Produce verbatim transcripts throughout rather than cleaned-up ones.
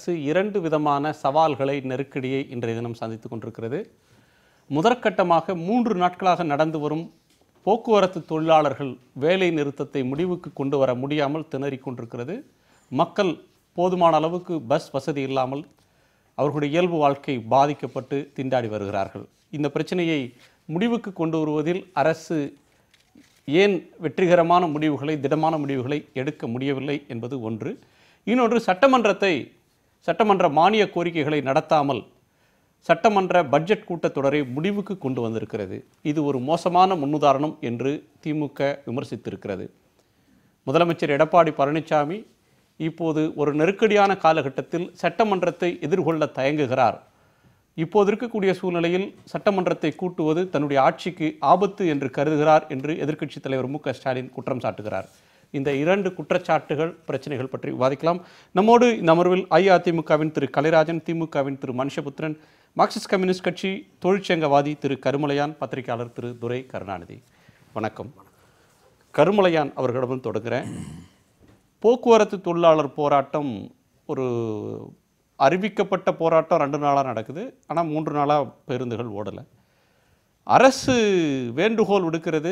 அரசு இரண்டு விதமான சவால்களை, நெருக்கடியை இன்றைய தினம் சந்தித்துக் கொண்டிருக்கிறது. முதற்கட்டமாக மூன்று நாட்களாக நடந்து வரும் போக்குவரத்து தொழிலாளர்கள் வேலை நிறுத்தத்தை முடிவுக்கு கொண்டு வர முடியாமல் திணறிக் கொண்டிருக்கிறது. மக்கள் போதுமான அளவுக்கு பஸ் வசதி இல்லாமல் அவர்களுடைய இயல்பு வாழ்க்கை பாதிக்கப்பட்டு திண்டாடி வருகிறார்கள். இந்த பிரச்சனையை முடிவுக்கு கொண்டு வருவதில் அரசு ஏன் வெற்றிகரமான முடிவுகளை, திடமான முடிவுகளை எடுக்க முடியவில்லை என்பது ஒன்று. இன்னொன்று, சட்டமன்றத்தை சட்டமன்ற மானிய கோரிக்கைகளை நடத்தாமல் சட்டமன்ற பட்ஜெட் கூட்டத்தொடரை முடிவுக்கு கொண்டு வந்திருக்கிறது. இது ஒரு மோசமான முன்னுதாரணம் என்று திமுக விமர்சித்திருக்கிறது. முதலமைச்சர் எடப்பாடி பழனிசாமி இப்போது ஒரு நெருக்கடியான காலகட்டத்தில் சட்டமன்றத்தை எதிர்கொள்ள தயங்குகிறார். இப்போது இருக்கக்கூடிய சூழ்நிலையில் சட்டமன்றத்தை கூட்டுவது தன்னுடைய ஆட்சிக்கு ஆபத்து என்று கருதுகிறார் என்று எதிர்க்கட்சித் தலைவர் மு க ஸ்டாலின் குற்றம் சாட்டுகிறார். இந்த இரண்டு குற்றச்சாட்டுகள், பிரச்சனைகள் பற்றி விவாதிக்கலாம். நம்மோடு இந்த அமர்வில் அஇஅதிமுகவின் திரு கலைராஜன், திமுகவின் திரு மனுஷபுத்திரன், மார்க்சிஸ்ட் கம்யூனிஸ்ட் கட்சி தொழிற்சங்கவாதி திரு கருமலையான், பத்திரிகையாளர் திரு துரை கருணாநிதி. வணக்கம். கருமலையான் அவர்களிடம் தொடங்குகிறேன். போக்குவரத்து தொழிலாளர் போராட்டம் ஒரு அறிவிக்கப்பட்ட போராட்டம் ரெண்டு நாளாக நடக்குது. ஆனால் மூன்று நாளாக பேருந்துகள் ஓடலை. அரசு வேண்டுகோள் விடுக்கிறது,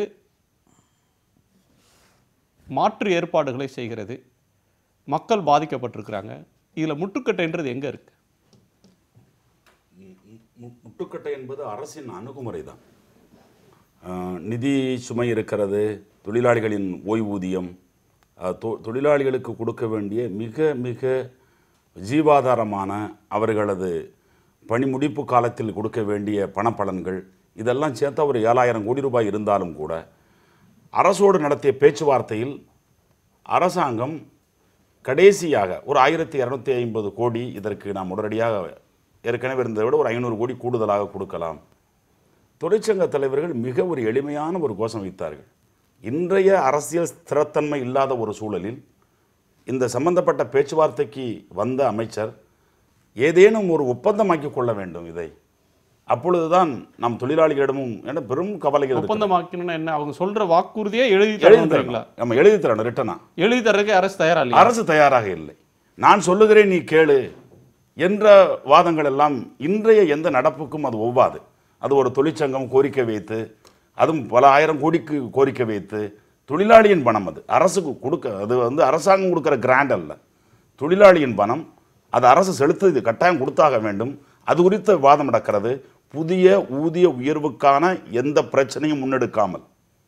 மாற்று ஏற்பாடுகளை செய்கிறது. மக்கள் பாதிக்கப்பட்டிருக்கிறாங்க. இதில் முட்டுக்கட்டைன்றது எங்கே இருக்குது? முட்டுக்கட்டை என்பது அரசின் அணுகுமுறை தான். நிதி சுமை இருக்கிறது, தொழிலாளிகளின் ஓய்வூதியம், தொழிலாளிகளுக்கு கொடுக்க வேண்டிய மிக மிக ஜீவாதாரமான அவர்களது பணி முடிப்பு காலத்தில் கொடுக்க வேண்டிய பணப்பலன்கள், இதெல்லாம் சேர்த்தா ஒரு ஏழாயிரம் கோடி ரூபாய் இருந்தாலும் கூட அரசோடு நடத்திய பேச்சுவார்த்தையில் அரசாங்கம் கடைசியாக ஒரு ஆயிரத்தி இரநூத்தி ஐம்பது கோடி இதற்கு நாம் உடனடியாக ஏற்கனவே இருந்ததை விட ஒரு ஐநூறு கோடி கூடுதலாக கொடுக்கலாம். தொழிற்சங்க தலைவர்கள் மிக ஒரு எளிமையான ஒரு கோஷம் வைத்தார்கள். இன்றைய அரசியல் ஸ்திரத்தன்மை இல்லாத ஒரு சூழலில் இந்த சம்பந்தப்பட்ட பேச்சுவார்த்தைக்கு வந்த அமைச்சர் ஏதேனும் ஒரு ஒப்பந்தமாக்கி கொள்ள வேண்டும் இதை. அப்பொழுதுதான் நம் தொழிலாளிகளிடமும் என்ன பெரும் கவலைகள். ஒப்பந்தமாக்கணும்னா என்ன? அவங்க சொல்ற வாக்குறுதியை எழுதி எழுதி நம்ம எழுதி தரணும், ரிட்டனா எழுதி தரதுக்கு அரசு தயாரா இல்லை. அரசு தயாராக இல்லை. நான் சொல்லுகிறேன், நீ கேளு என்ற வாதங்கள் எல்லாம் இன்றைய எந்த நடப்புக்கும் அது ஒவ்வாது. அது ஒரு தொழிற்சங்கம் கோரிக்கை வைத்து, அதுவும் பல ஆயிரம் கோடிக்கு கோரிக்கை வைத்து, தொழிலாளியின் பணம், அது அரசுக்கு கொடுக்க, அது வந்து அரசாங்கம் கொடுக்குற கிராண்ட் அல்ல, தொழிலாளியின் பணம், அது அரசு செலுத்து கட்டாயம் கொடுத்தாக வேண்டும். அது குறித்த வாதம் நடக்கிறது. புதிய ஊதிய உயர்வுக்கான எந்த பிரச்சனையும் முன்னெடுக்காமல்,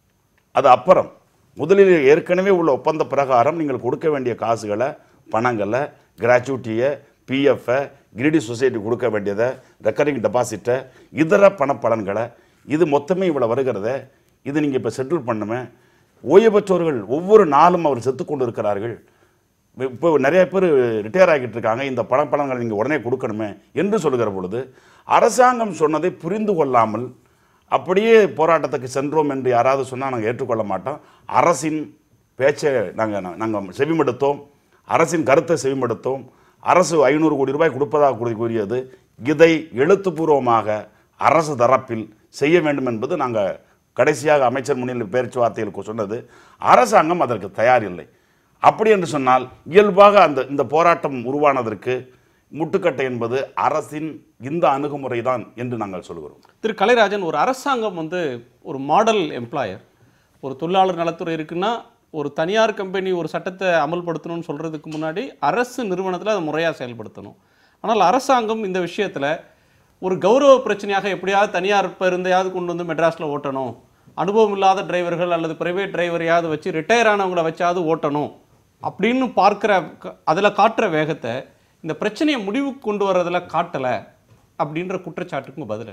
அது அப்புறம் முதலில் ஏற்கனவே உள்ள ஒப்பந்த பிரகாரம் நீங்கள் கொடுக்க வேண்டிய காசுகளை, பணங்களை, கிராச்சுவிட்டியை, பிஎஃப்பை, கிரீடி சொசைட்டி கொடுக்க வேண்டியதை, ரெக்கரிங் டெபாசிட்டை, இதர பணப்பலன்களை, இது மொத்தமே இவ்வளோ வருகிறத, இது நீங்கள் இப்போ செட்டில் பண்ணுமே. ஓய்வு பெற்றவர்கள் ஒவ்வொரு நாளும் அவர் செத்து கொண்டு இருக்கிறார்கள். இப்போ நிறைய பேர் ரிட்டையர் ஆகிட்டு இருக்காங்க. இந்த பணப்பலன்களை நீங்கள் உடனே கொடுக்கணுமே என்று சொல்லுகிற பொழுது அரசாங்கம் சொன்னதை புரிந்து கொள்ளாமல் அப்படியே போராட்டத்துக்கு சென்றோம் என்று யாராவது சொன்னால் நாங்கள் ஏற்றுக்கொள்ள மாட்டோம். அரசின் பேச்சை நாங்கள் நாங்கள் செவிமடுத்தோம், அரசின் கருத்தை செவிமடுத்தோம். அரசு ஐநூறு கோடி ரூபாய் கொடுப்பதாக கூறி கூறியது, இதை எழுத்துப்பூர்வமாக அரசு தரப்பில் செய்ய வேண்டும் என்பது நாங்கள் கடைசியாக அமைச்சர் முன்னிலை பேச்சுவார்த்தைகளுக்கு சொன்னது. அரசாங்கம் அதற்கு தயாரில்லை. அப்படி என்று சொன்னால் இயல்பாக அந்த இந்த போராட்டம் உருவானதற்கு முட்டுக்கட்டை என்பது அரசின் இந்த அணுகுமுறை தான் என்று நாங்கள் சொல்கிறோம். திரு கலைராஜன், ஒரு அரசாங்கம் வந்து ஒரு மாடல் எம்ப்ளாயர், ஒரு தொழிலாளர் நலத்துறை இருக்குன்னா ஒரு தனியார் கம்பெனி ஒரு சட்டத்தை அமல்படுத்தணும்னு சொல்கிறதுக்கு முன்னாடி அரசு நிறுவனத்தில் அதை முறையாக செயல்படுத்தணும். ஆனால் அரசாங்கம் இந்த விஷயத்தில் ஒரு கௌரவ பிரச்சனையாக எப்படியாவது தனியார் பேருந்தையாவது கொண்டு வந்து மெட்ராஸில் ஓட்டணும், அனுபவம் இல்லாத டிரைவர்கள் அல்லது பிரைவேட் டிரைவரையாவது வச்சு ரிட்டையர் ஆனவங்களை வச்சாவது ஓட்டணும் அப்படின்னு பார்க்குற, அதில் காட்டுற வேகத்தை இந்த பிரச்சனையை முடிவுக்கு கொண்டு வர்றதில் காட்டலை அப்படின்ற குற்றச்சாட்டுக்கும் பதில்.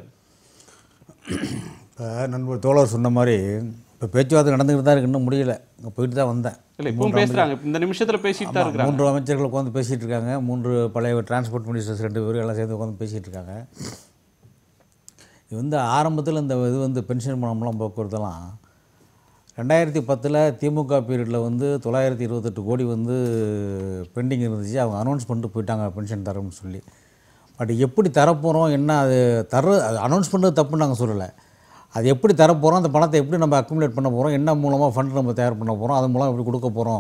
இப்போ நண்பர் தோழர் சொன்ன மாதிரி இப்போ பேச்சுவார்த்தை நடந்துக்கிட்டு தான் இருக்கு, இன்னும் முடியலை. இங்கே போயிட்டு தான் வந்தேன். இல்லை, இப்பவும் பேசுகிறாங்க, இந்த நிமிஷத்தில் பேசிட்டு தான் இருக்காங்க. மூன்று அமைச்சர்கள் உட்காந்து பேசிகிட்டு இருக்காங்க. மூன்று பழைய டிரான்ஸ்போர்ட் மினிஸ்டர்ஸ் ரெண்டு பேரும் எல்லாம் சேர்ந்து உட்காந்து பேசிகிட்டு இருக்காங்க. இது வந்து ஆரம்பத்தில் இந்த இது வந்து பென்ஷன் பணம்லாம் போக்குவரத்தெல்லாம் ரெண்டாயிரத்தி பத்தில் திமுக பீரியடில் வந்து தொள்ளாயிரத்தி இருபத்தெட்டு கோடி வந்து பெண்டிங் இருந்துச்சு. அவங்க அனௌன்ஸ் பண்ணிட்டு போயிட்டாங்க பென்ஷன் தரோம்னு சொல்லி. பட் எப்படி தரப்போகிறோம், என்ன அது தர அனௌன்ஸ் பண்ணுறது தப்புன்னு நாங்கள் சொல்லலை. அது எப்படி தரப்போகிறோம், அந்த பணத்தை எப்படி நம்ம அக்குமுலேட் பண்ண போகிறோம், என்ன மூலமாக ஃபண்ட் நம்ம தயார் பண்ண போகிறோம், அது மூலம் எப்படி கொடுக்க போகிறோம்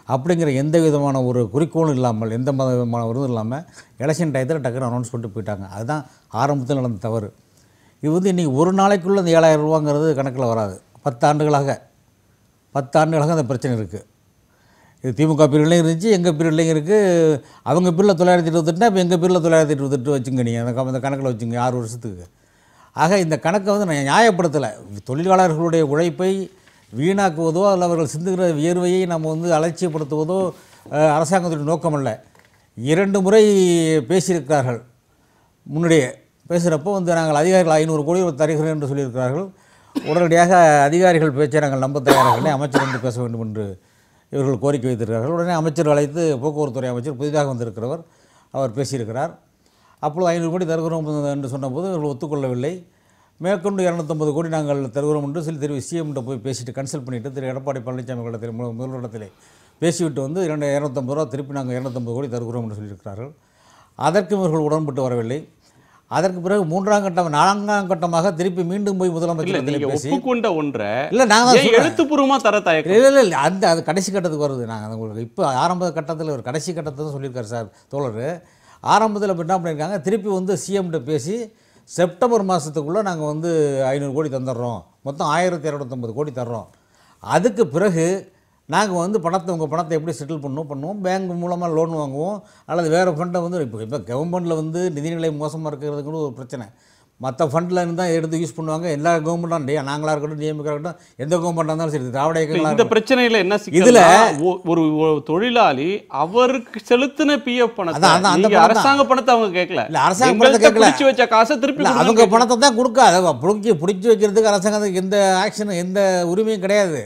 அப்படிங்கிற எந்த விதமான ஒரு குறிக்கோளும் இல்லாமல் எந்த விதமான ஒரு இல்லாமல் எலெக்ஷன் டயத்தில் டக்குன்னு அனௌன்ஸ் பண்ணிட்டு போயிட்டாங்க. அதுதான் ஆரம்பத்தில் நடந்த தவறு. இது வந்து இன்றைக்கி ஒரு நாளைக்குள்ளே அந்த ஏழாயிரம் ரூபாங்கிறது கணக்கில் வராது. பத்து ஆண்டுகளாக பத்து ஆண்டுகளாக அந்த பிரச்சனை இருக்குது. இது திமுக பீரியட்லையும் இருந்துச்சு, எங்கள் பீரியட்லையும் இருக்குது. அவங்க பீரியடில் தொள்ளாயிரத்தி இருபத்தெட்டுனா இப்போ எங்கள் பீரியடில் தொள்ளாயிரத்தி இருபத்தெட்டு வச்சுங்க, நீங்கள் அந்த அந்த கணக்கில் வச்சுங்க ஆறு வருஷத்துக்கு. ஆக இந்த கணக்கை வந்து நான் நியாயப்படுத்தலை. தொழிலாளர்களுடைய உழைப்பை வீணாக்குவதோ அல்ல அவர்கள் சிந்துகிற வியர்வையை நம்ம வந்து அலட்சியப்படுத்துவதோ அரசாங்கத்துடைய நோக்கமல்ல. இரண்டு முறை பேசியிருக்கிறார்கள். முன்னாடியே பேசுகிறப்போ வந்து நாங்கள் அதிகாரிகள் ஐநூறு கோடி தருகிறோம் என்று சொல்லியிருக்கிறார்கள். உடனடியாக அதிகாரிகள் பேச்சை நாங்கள் நம்ப தயாராகவில்லை, அமைச்சர் வந்து பேச வேண்டும் என்று இவர்கள் கோரிக்கை வைத்திருக்கிறார்கள். உடனே அமைச்சர் அழைத்து போக்குவரத்துறை அமைச்சர் புதிதாக வந்திருக்கிறவர் அவர் பேசியிருக்கிறார். அப்பொழுது ஐநூறு கோடி தருகிறோம் என்று சொன்னபோது இவர்கள் ஒத்துக்கொள்ளவில்லை. மேற்கொண்டு இரநூத்தம்பது கோடி நாங்கள் தருகிறோம் என்று சொல்லி திரு சிஎம்கிட்ட போய் பேசிட்டு கன்சல்ட் பண்ணிவிட்டு திரு எடப்பாடி பழனிசாமி இடத்தில் முதலிடத்திலே பேசிவிட்டு வந்து இரண்டு இரநூத்தம்பது ரூபா திருப்பி நாங்கள் இரநூத்தம்பது கோடி தருகிறோம் என்று சொல்லியிருக்கிறார்கள். அதற்கும் இவர்கள் உடன்பட்டு வரவில்லை. அதற்கு பிறகு மூன்றாம் கட்டம் நான்காம் கட்டமாக திருப்பி மீண்டும் போய் முதலமைச்சர் பேசி ஒப்புக்கொண்ட ஒன்றை இல்லை நாங்கள் எழுத்துப்பூர்வமாக தர தயக்கம் இல்லை இல்லை அந்த அது கடைசி கட்டத்துக்கு வருது. நாங்கள் உங்களுக்கு இப்போ ஆரம்ப கட்டத்தில் ஒரு கடைசி கட்டத்தை தான் சொல்லியிருக்காரு சார் தோழர். ஆரம்பத்தில் இப்போ என்ன பண்ணியிருக்காங்க, திருப்பி வந்து சிஎம்கிட்ட பேசி செப்டம்பர் மாதத்துக்குள்ளே நாங்கள் வந்து ஐநூறு கோடி தந்துடுறோம், மொத்தம் ஆயிரத்தி இரநூத்தம்பது கோடி தர்றோம். அதுக்கு பிறகு நாங்கள் வந்து பணத்தை உங்கள் பணத்தை எப்படி செட்டில் பண்ணணும் பண்ணுவோம், பேங்க் மூலமாக லோன் வாங்குவோம், அல்லது வேறு ஃபண்டை வந்து இப்போ இப்போ கவர்மெண்ட்டில் வந்து நிதிநிலை மோசமாக இருக்கிறதுக்கு ஒரு பிரச்சனை. மற்ற ஃபண்டில் இருந்தால் எடுத்து யூஸ் பண்ணுவாங்க. எல்லா கவர்மெண்ட்டும் டே நாங்களாக இருக்கட்டும், டிஎம்கே இருக்கட்டும், எந்த கவர்மெண்ட்டாக இருந்தாலும் சரி, திராவிட இயக்கங்களா இந்த பிரச்சனையில் என்ன இதில் ஒரு தொழிலாளி அவருக்கு செலுத்தின பிஎஃப் பணத்தை அரசாங்க பணத்தை அவங்க கேட்கல, இல்லை அரசாங்க பணத்தை கேட்கல, வச்ச காசை திருப்பி அவங்க பணத்தை தான் கொடுக்க, அதை பிடிச்சி பிடிச்சி வைக்கிறதுக்கு அரசாங்கத்துக்கு எந்த ஆக்ஷனும் எந்த உரிமையும் கிடையாது.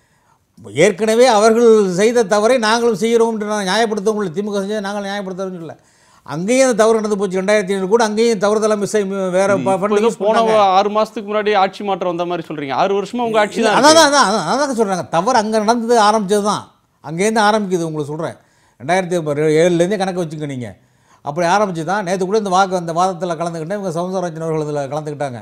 ஏற்கனவே அவர்கள் செய்த தவறை நாங்களும் செய்கிறோம் நான் நியாயப்படுத்தவும் இல்லை. திமுக செஞ்சதை நாங்கள் நியாயப்படுத்தவும் இல்லை. அங்கேயும் அந்த தவறு நடந்து போச்சு. ரெண்டாயிரத்தி ஏழு கூட அங்கேயும் தவறுதெல்லாம் மிஸ் ஆகி வேற போன ஆறு மாதத்துக்கு முன்னாடி ஆட்சி மாற்றம் வந்த மாதிரி சொல்கிறீங்க. ஆறு வருஷமாக உங்கள் ஆட்சி தான். அதான் அதான் அதான் சொல்கிறாங்க. தவறு அங்கே நடந்தது ஆரம்பித்தது தான், அங்கேருந்து ஆரம்பிக்குது. உங்களுக்கு சொல்கிறேன், ரெண்டாயிரத்தி ஏழுலேருந்தே கணக்கு வச்சுங்க நீங்கள். அப்படி ஆரம்பிச்சு தான் நேற்று கூட இந்த வாக்கு அந்த வாதத்தில் கலந்துக்கிட்டேன். இவங்க சவுந்தரராஜன் அவர்கள் இதில் கலந்துக்கிட்டாங்க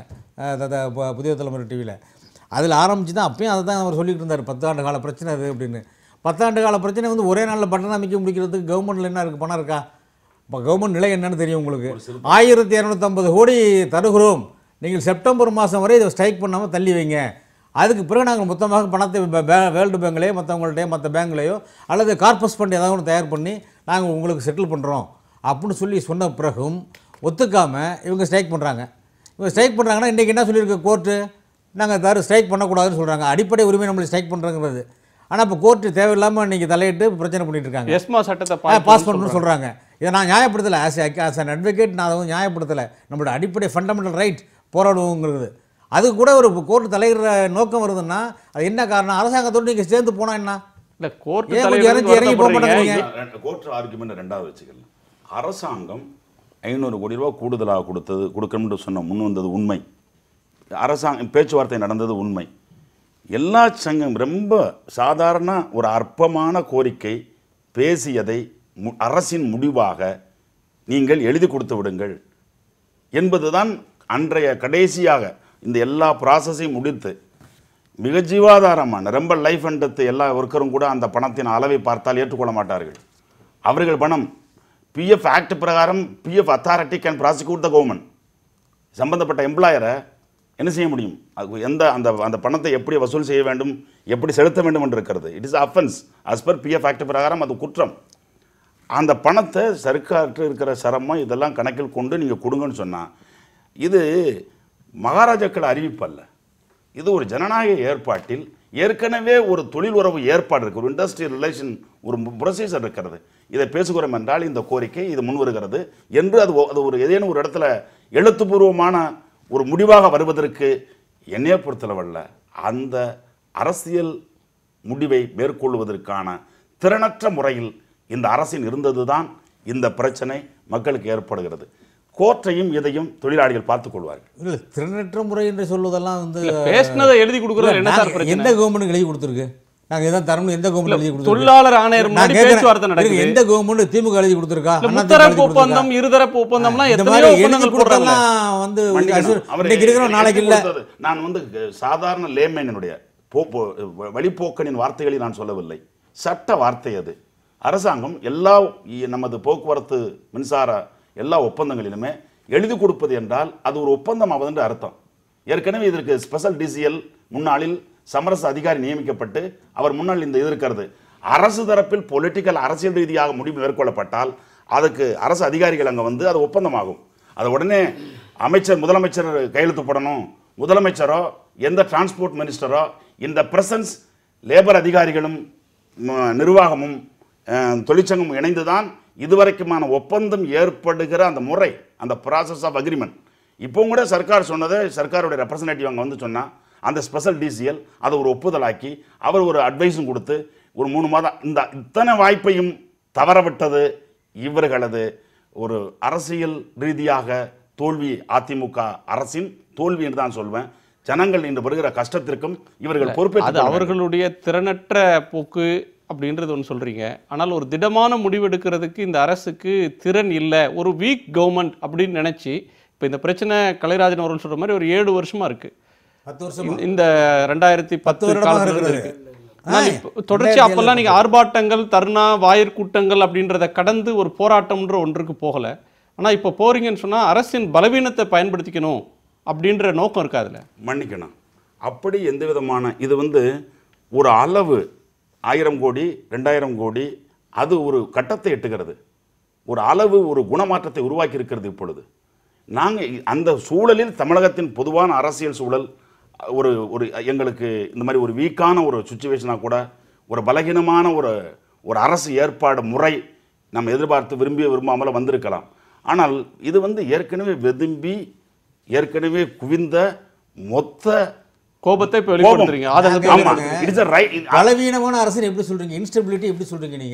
புதிய தலைமுறை டிவியில். அதில் ஆரம்பித்து தான் அப்பயும் அதை தான் அவர் சொல்லிட்டு இருந்தார், பத்தாண்டு கால பிரச்சனை அது அப்படின்னு. பத்தாண்டு கால பிரச்சனை வந்து ஒரே நாளில் பட்டம் அமைக்க முடிக்கிறதுக்கு கவர்மெண்ட்டில் என்ன இருக்குது, பணம் இருக்கா? இப்போ கவர்மெண்ட் நிலை என்னன்னு தெரியும் உங்களுக்கு. ஆயிரத்தி இரநூத்தம்பது கோடி தருகிறோம், நீங்கள் செப்டம்பர் மாதம் வரை இதை ஸ்ட்ரைக் பண்ணாமல் தள்ளி வைங்க, அதுக்கு பிறகு நாங்கள் மொத்தமாக பணத்தை வேர்ல்டு பேங்க்லேயோ மற்றவங்கள்ட்டையோ மற்ற பேங்க்லேயோ அல்லது கார்பஸ் ஃபண்ட் ஏதாவது ஒன்று தயார் பண்ணி நாங்கள் உங்களுக்கு செட்டில் பண்ணுறோம் அப்படின்னு சொல்லி சொன்ன பிறகும் ஒத்துக்காமல் இவங்க ஸ்ட்ரைக் பண்ணுறாங்க. இவங்க ஸ்ட்ரைக் பண்ணுறாங்கன்னா இன்றைக்கி என்ன சொல்லியிருக்கு கோர்ட்டு, நாங்கள் தரு ஸ்ட்ரைக் பண்ணக்கூடாதுன்னு சொல்கிறாங்க. அடிப்படை உரிமை நம்மளை ஸ்ட்ரைக் பண்ணுறங்கிறது. ஆனால் இப்போ கோர்ட்டு தேவையில்லாமல் இன்றைக்கி தலையிட்டு பிரச்சனை பண்ணிட்டு இருக்காங்க. எஸ்மா சட்டத்தை பாஸ் பண்ணணும்னு சொல்கிறாங்க. இதை நான் நியாயப்படுத்தலை. ஆஸ் ஆஸ் அன் அட்வொகேட் நான் அதை வந்து நியாயப்படுத்தலை. நம்மளோட அடிப்படை ஃபண்டமெண்டல் ரைட் போராடுவோங்கிறது. அது கூட ஒரு கோர்ட்டு தலையிடுற நோக்கம் வருதுன்னா அது என்ன காரணம்? அரசாங்கத்தோடு நீங்கள் சேர்ந்து போனால் என்ன இல்லை கோர்ட் இறங்கி போக மாட்டாங்க. கோர்ட் ஆர்குமெண்ட் ரெண்டாவது வச்சுக்கலாம். அரசாங்கம் ஐநூறு கோடி ரூபா கூடுதலாக கொடுத்தது கொடுக்கணும்னு சொன்ன முன் வந்தது உண்மை. அரசாங்கம் பேச்சுவார்த்தை நடந்தது உண்மை. எல்லா சங்கம் ரொம்ப சாதாரண ஒரு அற்பமான கோரிக்கை பேசியதை அரசின் முடிவாக நீங்கள் எழுதி கொடுத்து விடுங்கள் என்பதுதான் அன்றைய கடைசியாக இந்த எல்லா ப்ராசஸையும் முடித்து மிக ஜீவாதாரமான ரொம்ப லைஃப் அண்டத்து எல்லா ஒர்க்கரும் கூட அந்த பணத்தின் அளவை பார்த்தால் ஏற்றுக்கொள்ள மாட்டார்கள். அவர்கள் பணம் பிஎஃப் ஆக்ட் பிரகாரம் PF authority can prosecute the government. சம்பந்தப்பட்ட எம்ப்ளாயரை என்ன செய்ய முடியும்? அது எந்த அந்த அந்த பணத்தை எப்படி வசூல் செய்ய வேண்டும், எப்படி செலுத்த வேண்டும் என்று இருக்கிறது. It is offence as per PF act பிரகாரம், அது குற்றம். அந்த பணத்தை சர்க்கார்ட்டு இருக்கிற சிரமம் இதெல்லாம் கணக்கில் கொண்டு நீங்கள் கொடுங்கன்னு சொன்னால் இது மகாராஜாக்கள் அறிவிப்பு அல்ல. இது ஒரு ஜனநாயக ஏற்பாட்டில் ஏற்கனவே ஒரு தொழில் உறவு ஏற்பாடு இருக்குது, ஒரு இண்டஸ்ட்ரியல் ரிலேஷன் ஒரு ப்ரொசீஜர் இருக்கிறது. இதை பேசுகிறோம் என்றால் இந்த கோரிக்கை இது முன் வருகிறது என்று அது அது ஒரு ஏதேனும் ஒரு இடத்துல எழுத்துப்பூர்வமான ஒரு முடிவாக வருவதற்கு என்னைய பொறுத்தளவல்ல, அந்த அரசியல் முடிவை மேற்கொள்வதற்கான திறனற்ற முறையில் இந்த அரசின் இருந்தது தான் இந்த பிரச்சனை மக்களுக்கு ஏற்படுகிறது. கோர்ட்டையும் இதையும் தொழிலாளிகள் பார்த்துக் கொள்வார்கள். இல்லை திறனற்ற முறை என்று சொல்வதெல்லாம் வந்து பேசினதை எழுதி கொடுக்குறது என்ன சார் பிரச்சனை? எந்த கவர்மெண்ட் எழுதி கொடுத்துருக்கு? நாங்கள் எதாவது தரணும் எந்த கவர்மெண்ட் எழுதி கொடுத்துருக்கு? தொழிலாளர் ஆணையர் முன்னாடி பேச்சுவார்த்தை நடக்குது. எந்த கவர்மெண்ட் திமுக எழுதி கொடுத்துருக்கா? முத்தரப்பு ஒப்பந்தம் இருதரப்பு ஒப்பந்தம்லாம் எத்தனையோ ஒப்பந்தங்கள் போடுறாங்க. வந்து நாளைக்கு இல்லை. நான் வந்து சாதாரண லேமேனுடைய வழிபோக்கனின் வார்த்தைகளை நான் சொல்லவில்லை. சட்ட வார்த்தை அது. அரசாங்கம் எல்லா நமது போக்குவரத்து மின்சார எல்லா ஒப்பந்தங்களிலுமே எழுதி கொடுப்பது என்றால் அது ஒரு ஒப்பந்தம் ஆவது என்று அர்த்தம். ஏற்கனவே இதற்கு ஸ்பெஷல் டிசிஎல் முன்னாளில் சமரச அதிகாரி நியமிக்கப்பட்டு அவர் முன்னால் இந்த இது இருக்கிறது. அரசு தரப்பில் பொலிட்டிக்கல் அரசியல் ரீதியாக முடிவு மேற்கொள்ளப்பட்டால் அதுக்கு அரசு அதிகாரிகள் அங்கே வந்து அது ஒப்பந்தமாகும். அது உடனே அமைச்சர் முதலமைச்சர் கையெழுத்து போடணும். முதலமைச்சரோ எந்த டிரான்ஸ்போர்ட் மினிஸ்டரோ இந்த பிரசன்ஸ் லேபர் அதிகாரிகளும் நிர்வாகமும் தொழிற்சங்கமும் இணைந்துதான் இதுவரைக்குமான ஒப்பந்தம் ஏற்படுகிற அந்த முறை, அந்த ப்ராசஸ் ஆஃப் அக்ரிமெண்ட். இப்போ கூட சர்க்கார் சொன்னதை சர்க்காருடைய ரெப்ரசன்டேட்டிவ் அங்கே வந்து சொன்னால் அந்த ஸ்பெஷல் டிசிஎல் அதை ஒரு ஒப்புதலாக்கி அவர் ஒரு அட்வைஸும் கொடுத்து ஒரு மூணு மாதம் இந்த இத்தனை வாய்ப்பையும் தவறவிட்டது இவர்களது ஒரு அரசியல் ரீதியாக தோல்வி. அதிமுக அரசின் தோல்வி என்று தான் சொல்வேன். ஜனங்கள் இன்று வருகிற கஷ்டத்திற்கும் இவர்கள் பொறுப்பேற்று அவர்களுடைய திறனற்ற போக்கு அப்படின்றது ஒன்று சொல்றீங்க. ஆனால் ஒரு திடமான முடிவெடுக்கிறதுக்கு இந்த அரசுக்கு திறன் இல்லை, ஒரு வீக் கவர்மெண்ட் அப்படின்னு நினைச்சு இப்போ இந்த பிரச்சனை கலைராஜன் அவர்கள் சொல்ற மாதிரி ஒரு ஏழு வருஷமா இருக்கு. பத்து வருஷம் இந்த ரெண்டாயிரத்தி பத்து காலத்துல இருக்கு. தொடர்ச்சி அப்பெல்லாம் நீங்க ஆர்ப்பாட்டங்கள், தர்ணா, வாயிற் கூட்டங்கள் அப்படின்றத கடந்து ஒரு போராட்டம்ன்ற ஒன்றுக்கு போகல. ஆனா இப்போ போறீங்கன்னு சொன்னா அரசின் பலவீனத்தை பயன்படுத்திக்கணும் அப்படின்ற நோக்கம் இருக்கா? அதுல மன்னிக்கணும். அப்படி எந்த விதமான இது வந்து ஒரு அளவு ஆயிரம் கோடி ரெண்டாயிரம் கோடி அது ஒரு கட்டத்தை எட்டுகிறது. ஒரு அளவு ஒரு குணமாற்றத்தை உருவாக்கி இருக்கிறது. இப்பொழுது நாங்கள் அந்த சூழலில் தமிழகத்தின் பொதுவான அரசியல் சூழல் ஒரு ஒரு எங்களுக்கு இந்த மாதிரி ஒரு வீக்கான ஒரு சுச்சுவேஷனாக கூட ஒரு பலகீனமான ஒரு ஒரு அரசு ஏற்பாடு முறை நம்ம எதிர்பார்த்து விரும்பிய விரும்பாமல் வந்திருக்கலாம். ஆனால் இது வந்து ஏற்கனவே வெதும்பி ஏற்கனவே குவிந்த மொத்த கோபத்தை வெளிப்படுத்துறீங்க. பலவீனமான அரசு எப்படி சொல்றீங்க? இன்ஸ்டபிலிட்டி எப்படி சொல்றீங்க நீங்க?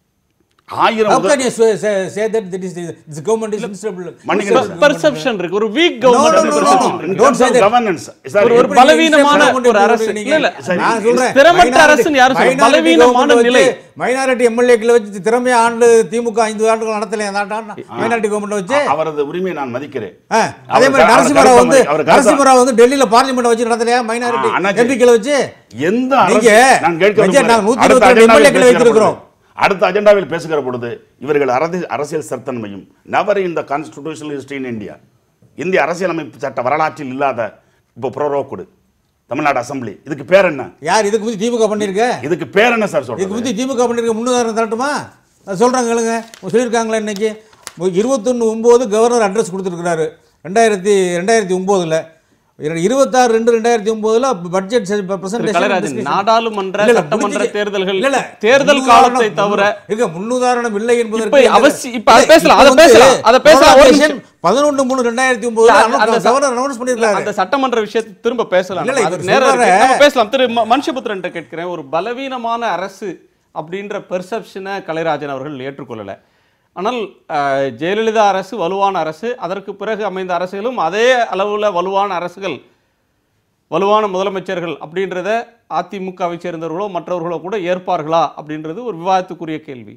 ஆயிரம் How can you say, say, say that that is this government is instable? Perception இருக்கு. ஒரு weak government. Don't say that. Governance. ஒரு பலவீனமான ஒரு அரசு. இல்ல நான் சொல்றேன். திறமற்ற அரசு யாரு சொல்ற? பலவீனமான நிலை. மைனாரிட்டி எம்எல்ஏக்களை வச்சு திறமையா ஆண்டு திமுக ஐந்து ஆண்டுகள் நடத்தலையா? மைனாரிட்டி கவர்மெண்ட் வச்சு அவரது உரிமையை நான் மதிக்கிறேன். அதே மாதிரி நரசிம்மராவ் வந்து நரசிம்மராவ் வந்து டெல்லியில பார்லிமெண்ட் வச்சு நடத்தலையா? மைனாரிட்டி எம்பிக்களை வச்சு எந்த அரசு நான் கேட்கிறேன். நாங்க நூத்தி இருபத்தி ரெண்டு எம்எல்ஏக்களை வைத்திருக்கிறோம். அடுத்த அஜெண்டாவில் பேசுகிற பொழுது இவர்கள் அரசியல் சட்டத்தன்மையும் never in the constitutional history in India, இந்திய அரசியலமைப்பு சட்ட வரலாற்றில் இல்லாத இப்போ ப்ரோரோக்குடு தமிழ்நாடு அசம்பிளி, இதுக்கு பேர் என்ன? யார் இதுக்கு முந்தி திமுக பண்ணிருக்க? இதுக்கு பேர் என்ன சார் சொல்றீங்க? இதுக்கு முந்தி திமுக பண்ணிருக்க முன்னுதாரணம் தரட்டுமா? சொல்றாங்க கேளுங்க. சொல்லியிருக்காங்களா இன்னைக்கு இருபத்தொன்னு ஒன்பது கவர்னர் அட்ரஸ் கொடுத்துருக்கிறாரு ரெண்டாயிரத்தி ரெண்டாயிரத்தி ஒன்பதுல இருபத்தாறு ரெண்டு ரெண்டாயிரத்தி ஒன்பதுல பட்ஜெட் பிரசன்டேஷன் நாடாளுமன்ற சட்டமன்ற தேர்தல்கள் தேர்தல் காலத்தை தவிர இருக்க முன்னுதாரணம் இல்லை என்பதற்கு அவசியம். இப்ப அத பேசலாம் அத பேசலாம் அத பேசலாம். பதினொன்று மூணு ரெண்டாயிரத்தி ஒன்பதுல கவர்னர் அனௌன்ஸ் பண்ணிருக்காரு. அந்த சட்டமன்ற விஷயத்தை திரும்ப பேசலாம். அது நேரா நம்ம பேசலாம். திரு மனுஷபுத்திரன் கேட்கிறேன், ஒரு பலவீனமான அரசு அப்படின்ற பெர்செப்ஷனை கலைராஜன் அவர்கள் ஏற்றுக்கொள்ளல. ஆனால் ஜெயலலிதா அரசு வலுவான அரசு, அதற்கு பிறகு அமைந்த அரசுகளும் அதே அளவில் வலுவான அரசுகள், வலுவான முதலமைச்சர்கள் அப்படின்றத அதிமுகவை சேர்ந்தவர்களோ மற்றவர்களோ கூட ஏற்பார்களா அப்படின்றது ஒரு விவாதத்துக்குரிய கேள்வி.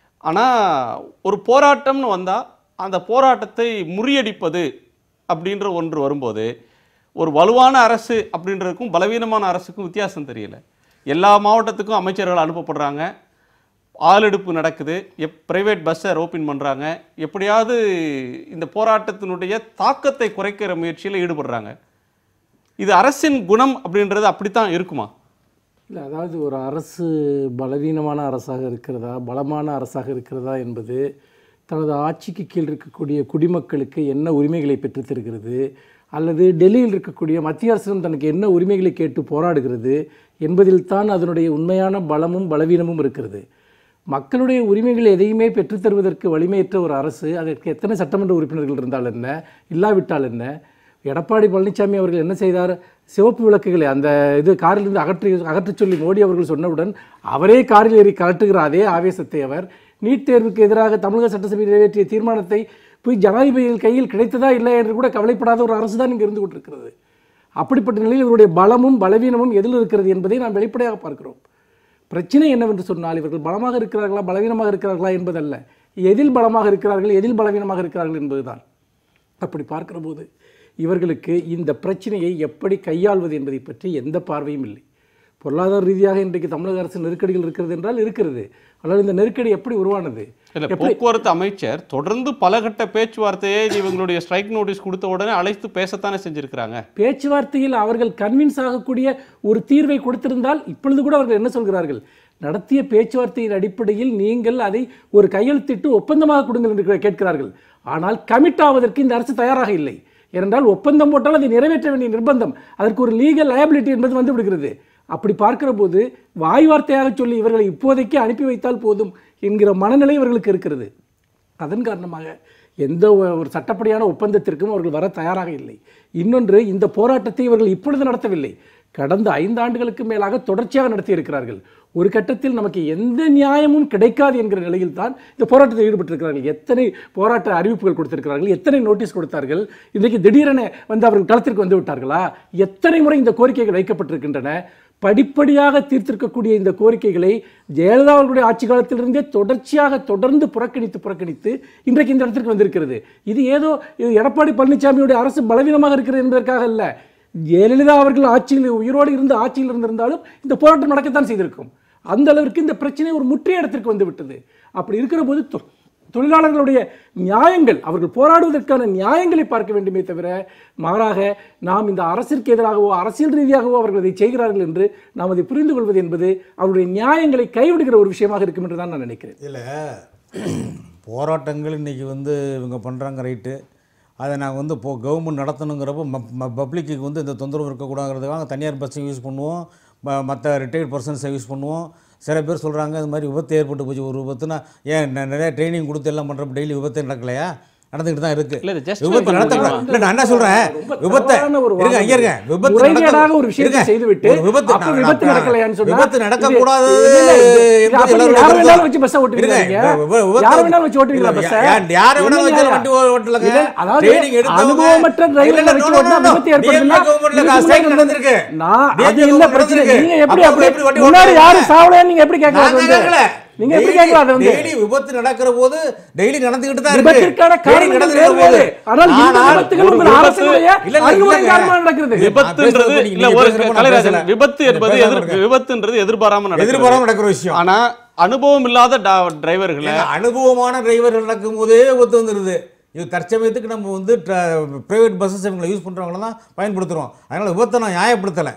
ஆனால் ஒரு போராட்டம்னு வந்தால் அந்த போராட்டத்தை முறியடிப்பது அப்படின்ற ஒன்று வரும்போது ஒரு வலுவான அரசு அப்படின்றதுக்கும் பலவீனமான அரசுக்கும் வித்தியாசம் தெரியல. எல்லா மாவட்டத்துக்கும் அமைச்சர்கள் அனுப்பப்படுறாங்க, ஆளெடுப்பு நடக்குது, எப் பிரைவேட் பஸ்ஸை ஓப்பன் பண்ணுறாங்க, எப்படியாவது இந்த போராட்டத்தினுடைய தாக்கத்தை குறைக்கிற முயற்சியில் ஈடுபடுறாங்க. இது அரசின் குணம் அப்படின்றது அப்படித்தான் இருக்குமா? இல்லை, அதாவது ஒரு அரசு பலவீனமான அரசாக இருக்கிறதா பலமான அரசாக இருக்கிறதா என்பது தனது ஆட்சிக்கு கீழ் இருக்கக்கூடிய குடிமக்களுக்கு என்ன உரிமைகளை பெற்றுத்தருகிறது, அல்லது டெல்லியில் இருக்கக்கூடிய மத்திய அரசும் தனக்கு என்ன உரிமைகளை கேட்டு போராடுகிறது என்பதில் தான் அதனுடைய உண்மையான பலமும் பலவீனமும் இருக்கிறது. மக்களுடைய உரிமைகள் எதையுமே பெற்றுத்தருவதற்கு வலிமையற்ற ஒரு அரசு, அதற்கு எத்தனை சட்டமன்ற உறுப்பினர்கள் இருந்தால் என்ன, இல்லாவிட்டால் என்ன? எடப்பாடி பழனிசாமி அவர்கள் என்ன செய்தார்? சிவப்பு விளக்குகளை அந்த இது காரிலிருந்து அகற்றி அகற்றச் சொல்லி மோடி அவர்கள் சொன்னவுடன் அவரே காரில் ஏறி கலட்டுகிற அதே ஆவேசத்தை அவர் நீட் தேர்வுக்கு எதிராக தமிழக சட்டசபை நிறைவேற்றிய தீர்மானத்தை போய் ஜனாதிபதிகள் கையில் கிடைத்ததா இல்லை என்று கூட கவலைப்படாத ஒரு அரசு தான் இங்கே இருந்து கொண்டிருக்கிறது. அப்படிப்பட்ட நிலையில் இவருடைய பலமும் பலவீனமும் எதில் இருக்கிறது என்பதை நாம் வெளிப்படையாக பார்க்கிறோம். பிரச்சனை என்னவென்று சொன்னால் இவர்கள் பலமாக இருக்கிறார்களா பலவீனமாக இருக்கிறார்களா என்பதல்ல, எதில் பலமாக இருக்கிறார்கள் எதில் பலவீனமாக இருக்கிறார்கள் என்பதுதான். அப்படி பார்க்கிற போது இவர்களுக்கு இந்த பிரச்சனையை எப்படி கையாள்வது என்பதை பற்றி எந்த பார்வையும் இல்லை. பொருளாதார ரீதியாக இன்றைக்கு தமிழக அரசு நெருக்கடிகள் இருக்கிறது என்றால் இருக்கிறது. ஆனால் இந்த நெருக்கடி எப்படி உருவானது? இல்லை, போக்குவரத்து அமைச்சர் தொடர்ந்து பலகட்ட பேச்சுவார்த்தையே இவங்களுடைய ஸ்ட்ரைக் நோட்டீஸ் கொடுத்த உடனே அழைத்து பேசத்தானே செஞ்சிருக்கிறாங்க. பேச்சுவார்த்தையில் அவர்கள் கன்வின்ஸ் ஆகக்கூடிய ஒரு தீர்வை கொடுத்திருந்தால் இப்பொழுது கூட அவர்கள் என்ன சொல்கிறார்கள்? நடத்திய பேச்சுவார்த்தையின் அடிப்படையில் நீங்கள் அதை ஒரு கையெழுத்திட்டு ஒப்பந்தமாக கொடுங்கள் என்று கேட்கிறார்கள். ஆனால் கமிட் ஆவதற்கு இந்த அரசு தயாராக இல்லை. ஏனென்றால் ஒப்பந்தம் போட்டால் அதை நிறைவேற்ற வேண்டிய நிர்பந்தம், அதற்கு ஒரு லீகல் லயபிலிட்டி என்பது வந்து விடுகிறது. அப்படி பார்க்கிற போது வாய் வார்த்தையாக சொல்லி இவர்களை இப்போதைக்கு அனுப்பி வைத்தால் போதும் என்கிற மனநிலை இவர்களுக்கு இருக்கிறது. அதன் காரணமாக எந்த ஒரு சட்டப்படியான ஒப்பந்தத்திற்கும் அவர்கள் வர தயாராக இல்லை. இன்னொன்று, இந்த போராட்டத்தை இவர்கள் இப்பொழுது நடத்தவில்லை, கடந்த ஐந்து ஆண்டுகளுக்கு மேலாக தொடர்ச்சியாக நடத்தி இருக்கிறார்கள். ஒரு கட்டத்தில் நமக்கு எந்த நியாயமும் கிடைக்காது என்கிற நிலையில் தான் இந்த போராட்டத்தில் ஈடுபட்டிருக்கிறார்கள். எத்தனை போராட்ட அறிவிப்புகள் கொடுத்திருக்கிறார்கள், எத்தனை நோட்டீஸ் கொடுத்தார்கள். இன்றைக்கு திடீரென வந்து அவர்கள் களத்திற்கு வந்து விட்டார்களா? எத்தனை முறை இந்த கோரிக்கைகள் வைக்கப்பட்டிருக்கின்றன. படிப்படியாக தீர்த்திருக்கக்கூடிய இந்த கோரிக்கைகளை ஜெயலலிதா அவர்களுடைய ஆட்சி காலத்திலிருந்தே தொடர்ச்சியாக தொடர்ந்து புறக்கணித்து புறக்கணித்து இன்றைக்கு இந்த இடத்திற்கு வந்திருக்கிறது. இது ஏதோ எடப்பாடி பழனிசாமியுடைய அரசு பலவீனமாக இருக்கிறது என்பதற்காக அல்ல. ஜெயலலிதா அவர்கள் ஆட்சியில் உயிரோடு இருந்து ஆட்சியில் இருந்திருந்தாலும் இந்த போராட்டம் நடக்கத்தான் செய்திருக்கும். அந்த அளவிற்கு இந்த பிரச்சனை ஒரு முற்றிய இடத்திற்கு வந்து விட்டது. அப்படி இருக்கிற போது தொழிலாளர்களுடைய நியாயங்கள், அவர்கள் போராடுவதற்கான நியாயங்களை பார்க்க வேண்டுமே தவிர மாறாக நாம் இந்த அரசிற்கு எதிராகவோ அரசியல் ரீதியாகவோ அவர்கள் அதை செய்கிறார்கள் என்று நாம் அதை புரிந்து கொள்வது என்பது அவருடைய நியாயங்களை கைவிடுகிற ஒரு விஷயமாக இருக்கும் என்று தான் நான் நினைக்கிறேன். இல்லை, போராட்டங்கள் இன்றைக்கி வந்து இவங்க பண்ணுறாங்க ரைட்டு, அதை நாங்கள் வந்து இப்போ கவர்மெண்ட் நடத்தணுங்கிறப்போ பப்ளிக்கு வந்து இந்த தொந்தரவு இருக்கக்கூடாதுங்கிறதுக்காக தனியார் பஸ்ஸை யூஸ் பண்ணுவோம், மற்ற ரிட்டையர்ட் பர்சன்ஸை யூஸ் பண்ணுவோம். சில பேர் சொல்கிறாங்க இது மாதிரி விபத்து ஏற்பட்டு போச்சு. ஒரு விபத்துனா ஏன் நிறையா ட்ரைனிங் கொடுத்து எல்லாம் பண்ணுறப்ப டெய்லி விபத்து நடக்கலையா? நடந்துக்கிட்டு தான் இருக்கு. விபத்து நடத்தக்கூடாது. இல்லை, நான் என்ன சொல்கிறேன், விபத்தை இருங்க ஐயா இருங்க விபத்து ஒரு விஷயத்தை செய்துவிட்டு விபத்து விபத்து நடக்கலையான்னு சொன்னா விபத்து நடக்கக்கூடாது. வச்சு பஸ் ஓட்டுவீங்க, யாரை வேணாலும் வச்சு ஓட்டுவீங்களா? பஸ் யாரை வேணாலும் வச்சு வண்டி ஓட்டலங்க. ட்ரைனிங் எடுத்து அனுபவமற்ற டிரைவர்களை வச்சு ஓட்டினா விபத்து ஏற்படுதுன்னா ஸ்ட்ரைக் நடந்திருக்கு. நான் அது என்ன பிரச்சனை? நீங்க எப்படி அப்படி முன்னாடி யாரும் சாவலையான்னு நீங்க எப்படி கேட்கலாம்? நீங்க எப்படி கேட்கலாம்? அது வந்து டெய்லி விபத்து நடக்கிற போது டெய்லி நடந்துகிட்டு தான் இருக்கு. விபத்திற்கான காரணம் நடக்கிற போது ஆனால் இந்த விபத்துகள் உங்கள் அரசுடைய அனுமதி காரணமா நடக்கிறது. விபத்துன்றது இல்ல ஒரு கலைராஜன், விபத்து என்பது விபத்துன்றது எதிர்பாராம நடக்குது, எதிர்பாராம நடக்கிற விஷயம். ஆனா அனுபவம் இல்லாத டிரைவர்களை, அனுபவமான டிரைவர்கள் நடக்கும் போதே விபத்து வந்துருது. இது தற்சமயத்துக்கு நம்ம வந்து பிரைவேட் பஸ்ஸஸ் இவங்களை யூஸ் பண்றவங்கள தான் பயன்படுத்துறோம். அதனால விபத்தை நான் நியாயப்படுத்தலை.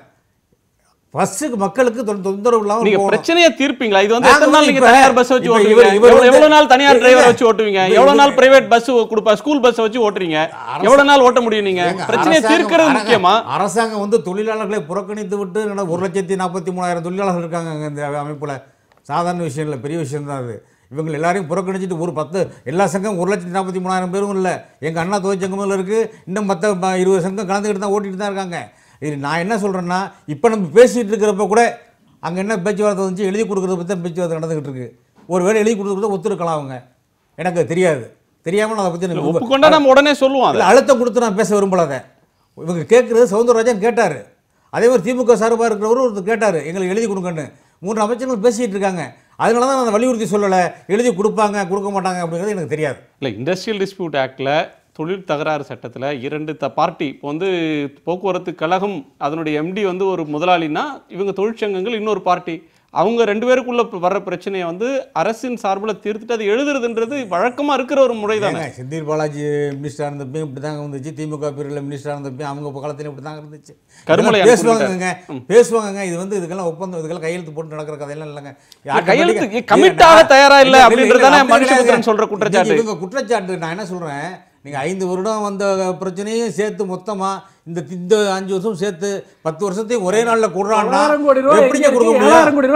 பஸ்ஸுக்கு மக்களுக்கு தொந்தரவு இல்லாம நீங்க பிரச்சனையை தீர்ப்பீங்களா? இது வந்து எத்தனை நாள் நீங்க தனியார் பஸ் வச்சு ஓட்டுவீங்க? எவ்வளவு நாள் தனியார் டிரைவர் வச்சு ஓட்டுவீங்க? எவ்வளவு நாள் பிரைவேட் பஸ் கொடுப்பா ஸ்கூல் பஸ் வச்சு ஓட்டுறீங்க? எவ்வளவு நாள் ஓட்ட முடியும்? நீங்க பிரச்சனையை தீர்க்கிறது முக்கியமா? அரசாங்கம் வந்து தொழிலாளர்களை புறக்கணித்து விட்டு ஒரு லட்சத்தி நாற்பத்தி மூணாயிரம் தொழிலாளர்கள் இருக்காங்க இந்த அமைப்புல. சாதாரண விஷயம் இல்லை, பெரிய விஷயம் தான் அது. இவங்க எல்லாரையும் புறக்கணிச்சிட்டு ஒரு பத்து எல்லா சங்கம் ஒரு லட்சத்தி நாற்பத்தி மூணாயிரம் பேரும் இல்லை. எங்கள் அண்ணா தொழிற்சங்கமும் இருக்குது, இன்னும் மற்ற இருபது சங்கம் கலந்துக்கிட்டு தான் ஓட்டிகிட்டு தான் இருக்காங்க. இது நான் என்ன சொல்கிறேன்னா, இப்போ நம்ம பேசிகிட்டு இருக்கிறப்ப கூட அங்கே என்ன பேச்சுவார்த்தை வந்துச்சு, எழுதி கொடுக்குறத பற்றி தான் பேச்சுவார்த்தை நடந்துகிட்டு இருக்கு. ஒரு வேளை எழுதி கொடுக்குறத ஒத்துருக்கலாம் அவங்க, எனக்கு தெரியாது, தெரியாமல் நான் அதை பற்றி ஒப்புக்கொண்டா நம்ம உடனே சொல்லுவோம். அதில் அழுத்தம் கொடுத்து நான் பேச விரும்பலாத. இவங்க கேட்குறது சவுந்தரராஜன் கேட்டார், அதே மாதிரி திமுக சார்பாக இருக்கிறவரும் ஒருத்தர் கேட்டார் எங்களுக்கு எழுதி கொடுங்கன்னு. மூன்று அமைச்சர்கள் பேசிகிட்டு இருக்காங்க. அதனால தான் நான் வலியுறுத்தி சொல்லலை, எழுதி கொடுப்பாங்க கொடுக்க மாட்டாங்க அப்படிங்கிறது எனக்கு தெரியாது. இல்லை, இண்டஸ்ட்ரியல் டிஸ்பியூட் ஆக்டில் தொழில் தகராறு சட்டத்தில் இரண்டு த பார்ட்டி இப்போ வந்து போக்குவரத்து கழகம் அதனுடைய எம்டி வந்து ஒரு முதலாளினா, இவங்க தொழிற்சங்கங்கள் இன்னொரு பார்ட்டி. அவங்க ரெண்டு பேருக்குள்ள வர்ற பிரச்சனையை வந்து அரசின் சார்பில் தீர்த்துட்டு அது எழுதுறதுன்றது வழக்கமாக இருக்கிற ஒரு முறை தானே. செந்தில் பாலாஜி மினிஸ்டராக இருந்தப்பையும் இப்படி தாங்க வந்துச்சு, திமுக பீரியடில் மினிஸ்டராக இருந்தப்பையும் அவங்க காலத்தில் இப்படி தாங்க இருந்துச்சு. கருமலை பேசுவாங்கங்க பேசுவாங்க இது வந்து இதுக்கெல்லாம் ஒப்பந்தம், இதுக்கெல்லாம் கையெழுத்து போட்டு நடக்கிற கதையெல்லாம் இல்லைங்க. கையெழுத்து கமிட்டாக தயாரா இல்லை அப்படின்றதானே மனுஷபுத்திரன் சொல்ற குற்றச்சாட்டு. இவங்க குற்றச்சாட்டு. நான் என்ன சொல்கிறேன், நீங்கள் ஐந்து வருடம் வந்த பிரச்சனையும் சேர்த்து மொத்தமாக இந்த இந்த அஞ்சு வருஷம் சேர்த்து பத்து வருஷத்தையும் ஒரே நாளில் கொடுறான்னா எப்படிங்க கொடுக்க முடியும்? ஏழாயிரம் கோடி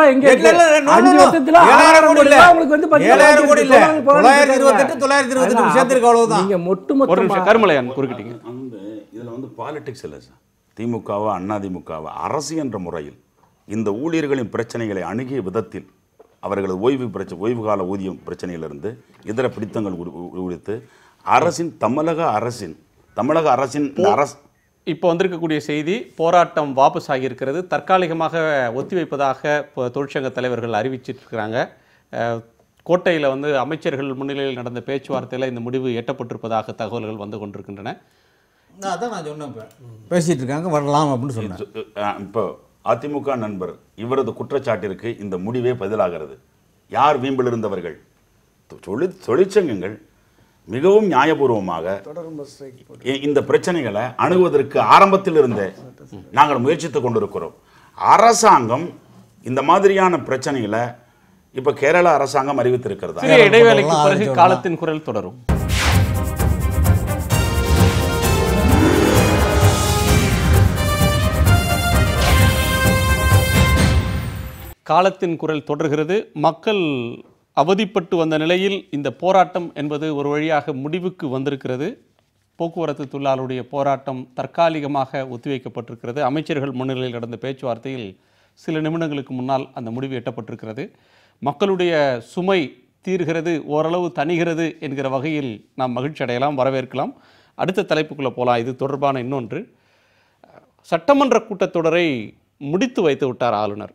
இல்லை, தொள்ளாயிரத்தி இருபத்தெட்டு தொள்ளாயிரத்தி இருபத்தெட்டு சேர்த்துருக்கு, அவ்வளவுதான். கருமலையான் குறுக்கிட்டீங்க. அந்த இதில் வந்து பாலிடிக்ஸ் இல்லை சார். திமுகவா அதிமுகவா அரசு என்ற முறையில் இந்த ஊழியர்களின் பிரச்சனைகளை அணுகிய விதத்தில் அவர்களது ஓய்வு பிரச்சனை ஓய்வு கால ஊதியம் பிரச்சனையிலிருந்து இதர பிடித்தங்கள் குறித்து அரசின் தமிழக அரசின் தமிழக அரசின் அரசு இப்போ வந்திருக்கக்கூடிய செய்தி, போராட்டம் வாபஸ் ஆகியிருக்கிறது, தற்காலிகமாக ஒத்திவைப்பதாக தொழிற்சங்க தலைவர்கள் அறிவிச்சிருக்கிறாங்க. கோட்டையில் வந்து அமைச்சர்கள் முன்னிலையில் நடந்த பேச்சுவார்த்தையில் இந்த முடிவு எட்டப்பட்டிருப்பதாக தகவல்கள் வந்து கொண்டிருக்கின்றன. அதான் நான் சொன்னேன், இப்போ பேசிகிட்டு இருக்காங்க வரலாம் அப்படின்னு சொன்னேன். இப்போ அதிமுக நண்பர் இவரது குற்றச்சாட்டிற்கு இந்த முடிவே பதிலாகிறது. யார் வீம்பில் இருந்தவர்கள்? தொழிற் தொழிற்சங்கங்கள் மிகவும் நியாயபூர்வமாக இந்த பிரச்சனைகளை அணுகுவதற்கு ஆரம்பத்தில் இருந்தே நாங்கள் முயற்சித்துக் கொண்டிருக்கிறோம். அரசாங்கம் இந்த மாதிரியான பிரச்சனைகளை இப்ப கேரள அரசாங்கம் அறிவித்திருக்கிறதா? இடைவேளைக்கு பிறகு காலத்தின் குரல் தொடரும். காலத்தின் குரல் தொடர்கிறது. மக்கள் அவதிப்பட்டு வந்த நிலையில் இந்த போராட்டம் என்பது ஒரு வழியாக முடிவுக்கு வந்திருக்கிறது. போக்குவரத்து தொழிலாளருடைய போராட்டம் தற்காலிகமாக ஒத்திவைக்கப்பட்டிருக்கிறது. அமைச்சர்கள் முன்னிலையில் நடந்த பேச்சுவார்த்தையில் சில நிமிடங்களுக்கு முன்னால் அந்த முடிவு எட்டப்பட்டிருக்கிறது. மக்களுடைய சுமை தீர்கிறது, ஓரளவு தணிகிறது என்கிற வகையில் நாம் மகிழ்ச்சி அடையலாம், வரவேற்கலாம். அடுத்த தலைப்புக்குள்ளே போகலாம். இது தொடர்பான இன்னொன்று, சட்டமன்ற கூட்டத்தொடரை முடித்து வைத்து விட்டார் ஆளுநர்.